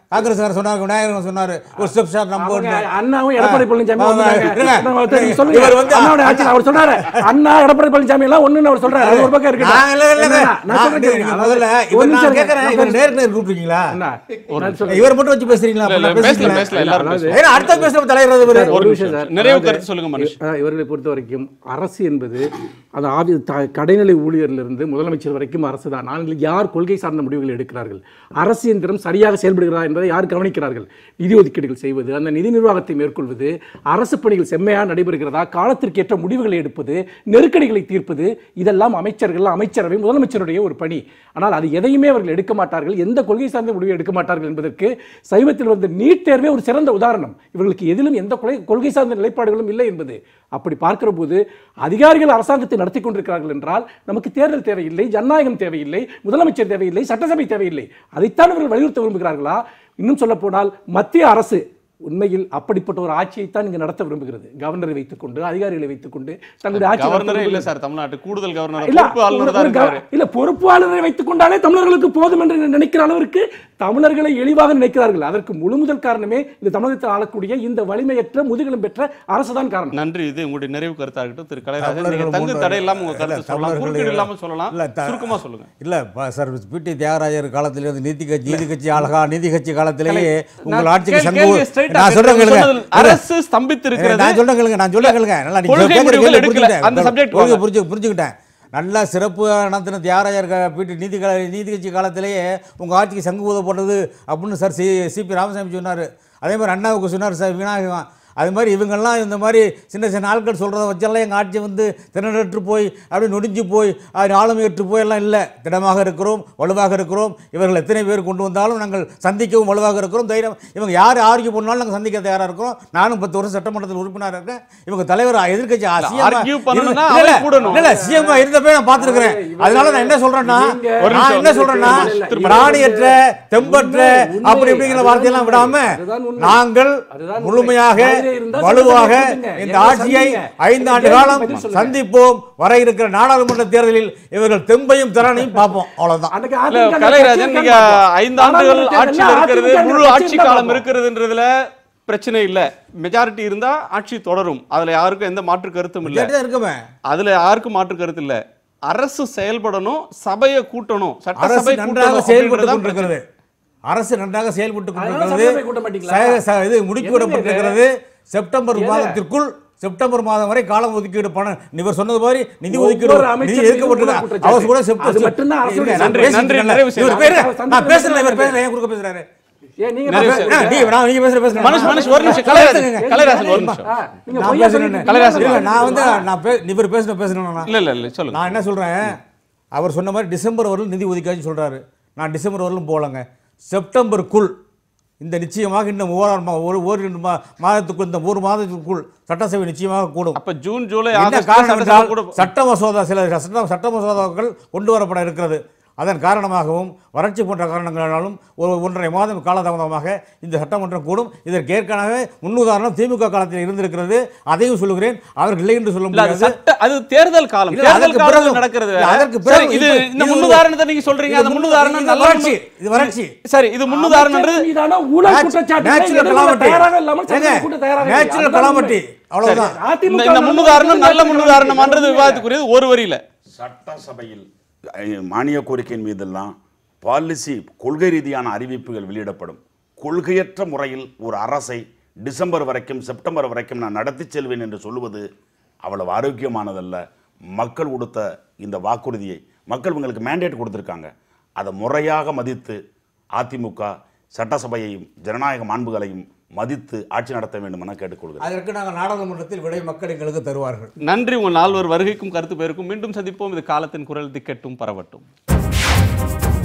காங்கிரஸ் சொன்னார், விநாயகர் சொன்னார், ஒரு ஸ்டெப் ஷாட் நம்ம போட்டோம். அண்ணாவும் எடப்பாடி பழனிசாமி ஆ, ஒண்ணுதாங்க. இருங்க. நீங்க சொல்லுங்க. இவர் வந்து அண்ணாவுடைய ஆட்சியில் அவர் சொல்றாரு, அண்ணா எடப்பாடி பழனிசாமி எல்லாம் ஒண்ணுன்னு அவர் சொல்றாரு. அது ஒரு பக்கம் இருக்கட்டும். நான் இல்ல, இல்ல, இல்ல. நான் நான் சொல்றேன் கேளுங்க. நீங்க முதல்ல ஒரு இவர் நிமிஷம் நான் கேட்கறேன், இருங்க. இவர் நேருக்கு நேர் கூப்பிட்டுருக்கீங்களா? அண்ணா, நான் சொல்றேன். இவர் மட்டும் வச்சு பேசுறீங்களா? இல்ல, இல்ல, அப்ப நான் பேசல, பேசுறேன். பேசல, எல்லாரும் அதாவது- பேசுங்க. ஏன்னா அடுத்த பேசுற தலைவர் இவரு. ஒரு நிமிஷம் சார். நிறைவு அதாவது, கருத்து சொல்லுங்க மனுஷ். அஹ், இவர்களை பொறுத்த வரைக்கும் அரசு என்பது அந்த ஆவி த- கடைநிலை ஊழியரிலிருந்து முதலமைச்சர் வரைக்கும் அரசு தான். நாங்கள் யார் கொள்கை சார்ந்த முடிவுகளை எடுக்கிறார்கள், அரசு இயந்திரம் சரியாக செயல்படுகிறதா என்பதை யார் கவனிக்கிறார்கள்? நிதி ஒதுக்கீடுகள் செய்வது, அந்த நிதி நிர்வாகத்தை மேற்கொள்வது, அரசு பணிகள் செம்மையாக நடைபெறுகிறதா, காலத்திற்கேற்ற முடிவுகளை எடுப்பது, நெருக்கடிகளை தீர்ப்பது, இதெல்லாம் அமைச்சர்கள், அமைச்சரவை, முதலமைச்சருடைய ஒரு பணி. ஆனால் அது எதையுமே அவர்கள் எடுக்க மாட்டார்கள். எந்த கொள்கை சார்ந்த முடிவை எடுக்க மாட்டார்கள் என்பதற்கு சமீபத்தில் வந்த நீட் தேர்வே ஒரு சிறந்த உதாரணம். இவர்களுக்கு எதிலும் எந்த கொலை- கொள்கை சார்ந்த நிலைப்பாடுகளும் இல்லை என்பது. அப்படி பார்க்கிற போது அதிகாரிகள் அரசாங்கத்தை நடத்தி கொண்டிருக்கிறார்கள் என்றால் நமக்கு தேர்தல் தேவையில்லை, ஜனநாயகம் தேவையில்லை, முதலமைச்சர் தேவையில்லை, சட்டசபை தேவையில்லை. அதைத்தான் அவர்கள் வலியுறுத்த விரும்புகிறார்களா? இன்னும் சொல்ல போனால் மத்திய அரசு உண்மையில் அப்படிப்பட்ட ஒரு ஆட்சியைத்தான் இங்கு நடத்த விரும்புகிறது. கவர்னரை வைத்துக்கொண்டு, அதிகாரிகளை வைத்துக்கொண்டு தங்களுடைய ஆட்சி நடத்த கவர்னரே இல்ல விரும்புகிறது. சார், தமிழ்நாட்டு கூடுதல் கவர்னர் இல்ல, பொறுப்பு ஆளுநர் ஒரு- தான் ஒரு கவ- இருக்காரு. இல்ல, பொறுப்பாளரை வைத்துக் கொண்டாலே தமிழர்களுக்கு போதும் என்று நினைக்கிற அளவிற்கு தமிழர்களை எளிவாக நினைக்கிறார்கள். அதற்கு முழு முதல் காரணமே இந்த தமிழகத்தில் ஆளக்கூடிய இந்த வலிமையற்ற முதுகெலும் பெற்ற அரசுதான் காரணம். நன்றி. இது உங்களுடைய நிறைவு கருத்தா இருக்கட்டும். திரு கலைராஜன், தமிழர்கள் நீங்க தங்கு மூன்று- தடை இல்லாம உங்க இல்ல, கருத்து சொல்லலாம், தமிழர்கள் குறுக்கீடு இல்லாம சொல்லலாம், இல்ல, த- சுருக்கமா சொல்லுங்க. இல்ல ப- சார் பிடி தியாகராஜர் காலத்திலிருந்து நீதி கட்சி நீதி கட்சி அழகா நீதி கட்சி காலத்திலேயே உங்கள் ஆட்சிக்கு கேள்வி- சங்கு கேள்வியை straight ஆ நான் சொல்றேன் கேட்கிறேன். கேளுங்க. சொன்னது அரசு ஸ்தம்பித்து இருக்கிறது. நான் சொல்றேன் கேளுங்க, நான் சொல்றேன் கேளுங்க. நல்லா நீங்க கொள்கை கேட்கிற முடிவுகள் கேள்வி எடுக்கல. புரிஞ்சுக்கிட்டேன். அந்த subject கொள்கை வாங்க. புரிஞ்சு புரிஞ்சுக்கிட்டேன். நல்லா சிறப்பு நடத்தின தியாகராஜர் க- பிடி நீதி க- நீதி கட்சி காலத்திலேயே உங்க ஆட்சிக்கு சங்கு ஊத போட்டது அப்படின்னு சார் சி சிபி ராமசாமி சொன்னார். அதே மாதிரி அண்ணாவுக்கு சொன்னார் சார் விநாயகம். அது மாதிரி இவங்கெல்லாம் இந்த மாதிரி சின்ன சின்ன ஆட்கள் சொல்கிறத வச்செல்லாம் எங்கள் ஆட்சி வந்து திணறற்று போய் அப்படி நொடிஞ்சு போய் அது ஆளுமையற்று போய் எல்லாம் இல்லை. திடமாக இருக்கிறோம், வலுவாக இருக்கிறோம். இவர்கள் எத்தனை பேர் கொண்டு வந்தாலும் நாங்கள் சந்திக்கவும் வலுவாக இருக்கிறோம். தைரியம் இவங்க யார் ஆர்கியூ பண்ணாலும் நாங்கள் சந்திக்க தயாராக இருக்கிறோம். நானும் பத்து வருஷம் சட்டமன்றத்தில் உறுப்பினராக இருக்கேன். இவங்க தலைவர் எதிர்கட்சி argue பண்ணணும்னா அவரே கூடணும். இல்லை சிஎம் இருந்தப்ப நான் பார்த்துருக்கிறேன். அதனால நான் என்ன சொல்றேன்னா ஒரு நான் நிமிஷம். என்ன சொல்றேன்னா பிராணியற்ற தெம்பற்ற அப்படி இப்படிங்கிற வார்த்தையெல்லாம் விடாம நாங்கள் முழுமையாக வலுவாக இந்த ஆட்சியை ஐந்து ஆண்டு காலம் சந்திப்போம். வர இருக்கிற நாடாளுமன்ற தேர்தலில் இவர்கள் தெம்பையும் திறனையும் பார்ப்போம். அவ்வளவுதான். அன்னைக்கு இல்ல, அதிமுக கலைராஜன், நீங்க கட்சி ஐந்து ஆண்டுகள் நாடாளுமன்ற ஆட்சியில் தேர்தல்ல இருக்கிறது, அதிமுக முழு கட்சி ஆட்சி இருந்தா காலம் பார்ப்போம். இருக்கிறதுன்றதுல பிரச்சனை இல்ல. மெஜாரிட்டி இருந்தா ஆட்சி தொடரும். அதுல யாருக்கும் எந்த மாற்று கருத்தும் இல்ல. கேட்டுதான் இருக்குமே. அதுல யாருக்கும் மாற்று கருத்து இல்ல. அரசு செயல்படணும், சபையை கூட்டணும், அரசு சட்டசபை நன்றாக கூட்டணும் செயல்பட்டு அப்படின்றதுதான் கொண்டிருக்கிறது. அரசு நன்றாக செயல்பட்டு அதனால கொண்டிருக்கிறது. சட்டசபை கூட்ட மாட்டீங்களா? ச- ச- இது முடுக்கிவிடப்பட்டிருக்கிறது. செப்டம்பர் ஏங்க? மாதத்திற்குள் செப்டம்பர் மாதம் வரை காலம் ஒதுக்கீடு பணம் இவர் சொன்னது மாதிரி நிதி ஒதுக்கீடு ஒவ்வொரு நிதி அமைச்சர் எடுக்கப்பட்டிருக்கு. மீதும் அவர் கூட அது செப்டம்பர் மட்டும்தான் அரசுடைய இருங்க, நான் நன்றி, பேசிட்டு நன்றி, இருக்கேன்ல. நிறைவு செய்யலாம். இவர் பேரு- அவர் நான் பேசுறேன், இவர் சந்தர்ப்பம் பேசுறேன், ஏன் குறுக்க பேசுறாரு? ஏன் நீங்க நிறைவு பேச- செய்யலாம். ஆ, நீ நான் நீங்க பேசுற பேசுங்க. மனுஷ் மனுஷ் ஒரு நிமிஷம். கலைராஜன், கலைராஜன் ஒரு நிமிஷம். ஆ, நீங்க நான் பொய்யா பேசுறேன். சொல்லிட்டு கலைராஜன் இல்ல, இருக்கீங்க. நான் வந்து நான் பே- இவர் பேசுன பேசணும். இல்ல இல்ல இல்ல சொல்லுங்க. நான் என்ன சொல்றேன், அவர் சொன்ன மாதிரி டிசம்பர் வரலும் நிதி ஒதுக்காதுன்னு சொல்றாரு. நான் டிசம்பர் வரலும் போலங்க. செப்டம்பருக்குள் இந்த நிச்சயமாக இன்னும் ஓராறு மா- ஒரு ஓரிரு மா மாதத்துக்குள் இந்த ஒரு மாதத்துக்குள் சட்டசபை நிச்சயமாக கூடும். அப்ப ஜூன் ஜூலை என்ன ஆகஸ்ட் காரணம் சட்டசபை என்றால் கூட சட்ட மசோதா சில சட்ட சட்ட மசோதாக்கள் கொண்டு வரப்பட இருக்கிறது. அதன் காரணமாகவும் வறட்சி போன்ற காரணங்களாலும் ஒரு ஒன்றரை மாதம் காலதாமதமாக இந்த சட்டமன்றம் கூடும். இதற்கு ஏற்கனவே முன்னுதாரணம் திமுக காலத்தில் இருந்திருக்கிறது. அதையும் சொல்லுகிறேன். அவர்கள் இல்லை என்று சொல்ல இல்ல, அது முடியாது. சட்ட- அது தேர்தல் காலம். இல்ல, தேர்தல் அதற்கு காலத்துல பிறகு- நடக்கிறது. இல்ல, அதற்கு சரி, பிறகு இது இப்ப- இந்த இது முன்னுதாரணத்தை நீங்க சொல்றீங்க. இது அந்த முன்னு- முன்னுதாரணம் இது நல்ல வறட்சி. முன்னு- இது வறட்சி. சரி, இது முன்னுதாரணம்ன்றது அமைச்சர் மீதான ஊழல் குற்றச்சாட்டுகளை நேச்சுரல் எதிர்கொள்ள கலாமிட்டி. தயாராக இல்லாமல் சட்டசபை கூட்ட தயாராக இல்லை. நேச்சுரல் அதுதான் கலாமிட்டி. உண்மை. அவ்வளவுதான். இந்த அதிமுக இந்த முன்னுதாரணம் நல்ல முன்னுதாரணம்ன்றது விவாதத்துக்குரியது. ஒரு வரியில சட்டசபையில் அஹ், மானிய கோரிக்கையின் மீதெல்லாம் பாலிசி கொள்கை ரீதியான அறிவிப்புகள் வெளியிடப்படும். கொள்கையற்ற முறையில் ஒரு அரசை டிசம்பர் வரைக்கும் செப்டம்பர் வரைக்கும் நான் நடத்தி செல்வேன் என்று சொல்லுவது அவ்வளவு ஆரோக்கியமானதல்ல. மக்கள் கொடுத்த இந்த வாக்குறுதியை மக்கள் உங்களுக்கு மேண்டேட் கொடுத்துருக்காங்க. அதை முறையாக மதித்து அதிமுக சட்டசபையையும் ஜனநாயக மாண்புகளையும் மதித்து ஆட்சி நடத்த வேண்டும் என கேட்டுக்கொள்கிறேன். அதற்கு நாங்கள் நாடாளுமன்றத்தில் விடை மக்கள் எங்களுக்கு தருவார்கள். நன்றி. உங்கள் நால்வர் வருகைக்கும் கருத்து பேருக்கும் மீண்டும் சந்திப்போம். இது காலத்தின் குரல் திக்கட்டும் பரவட்டும்.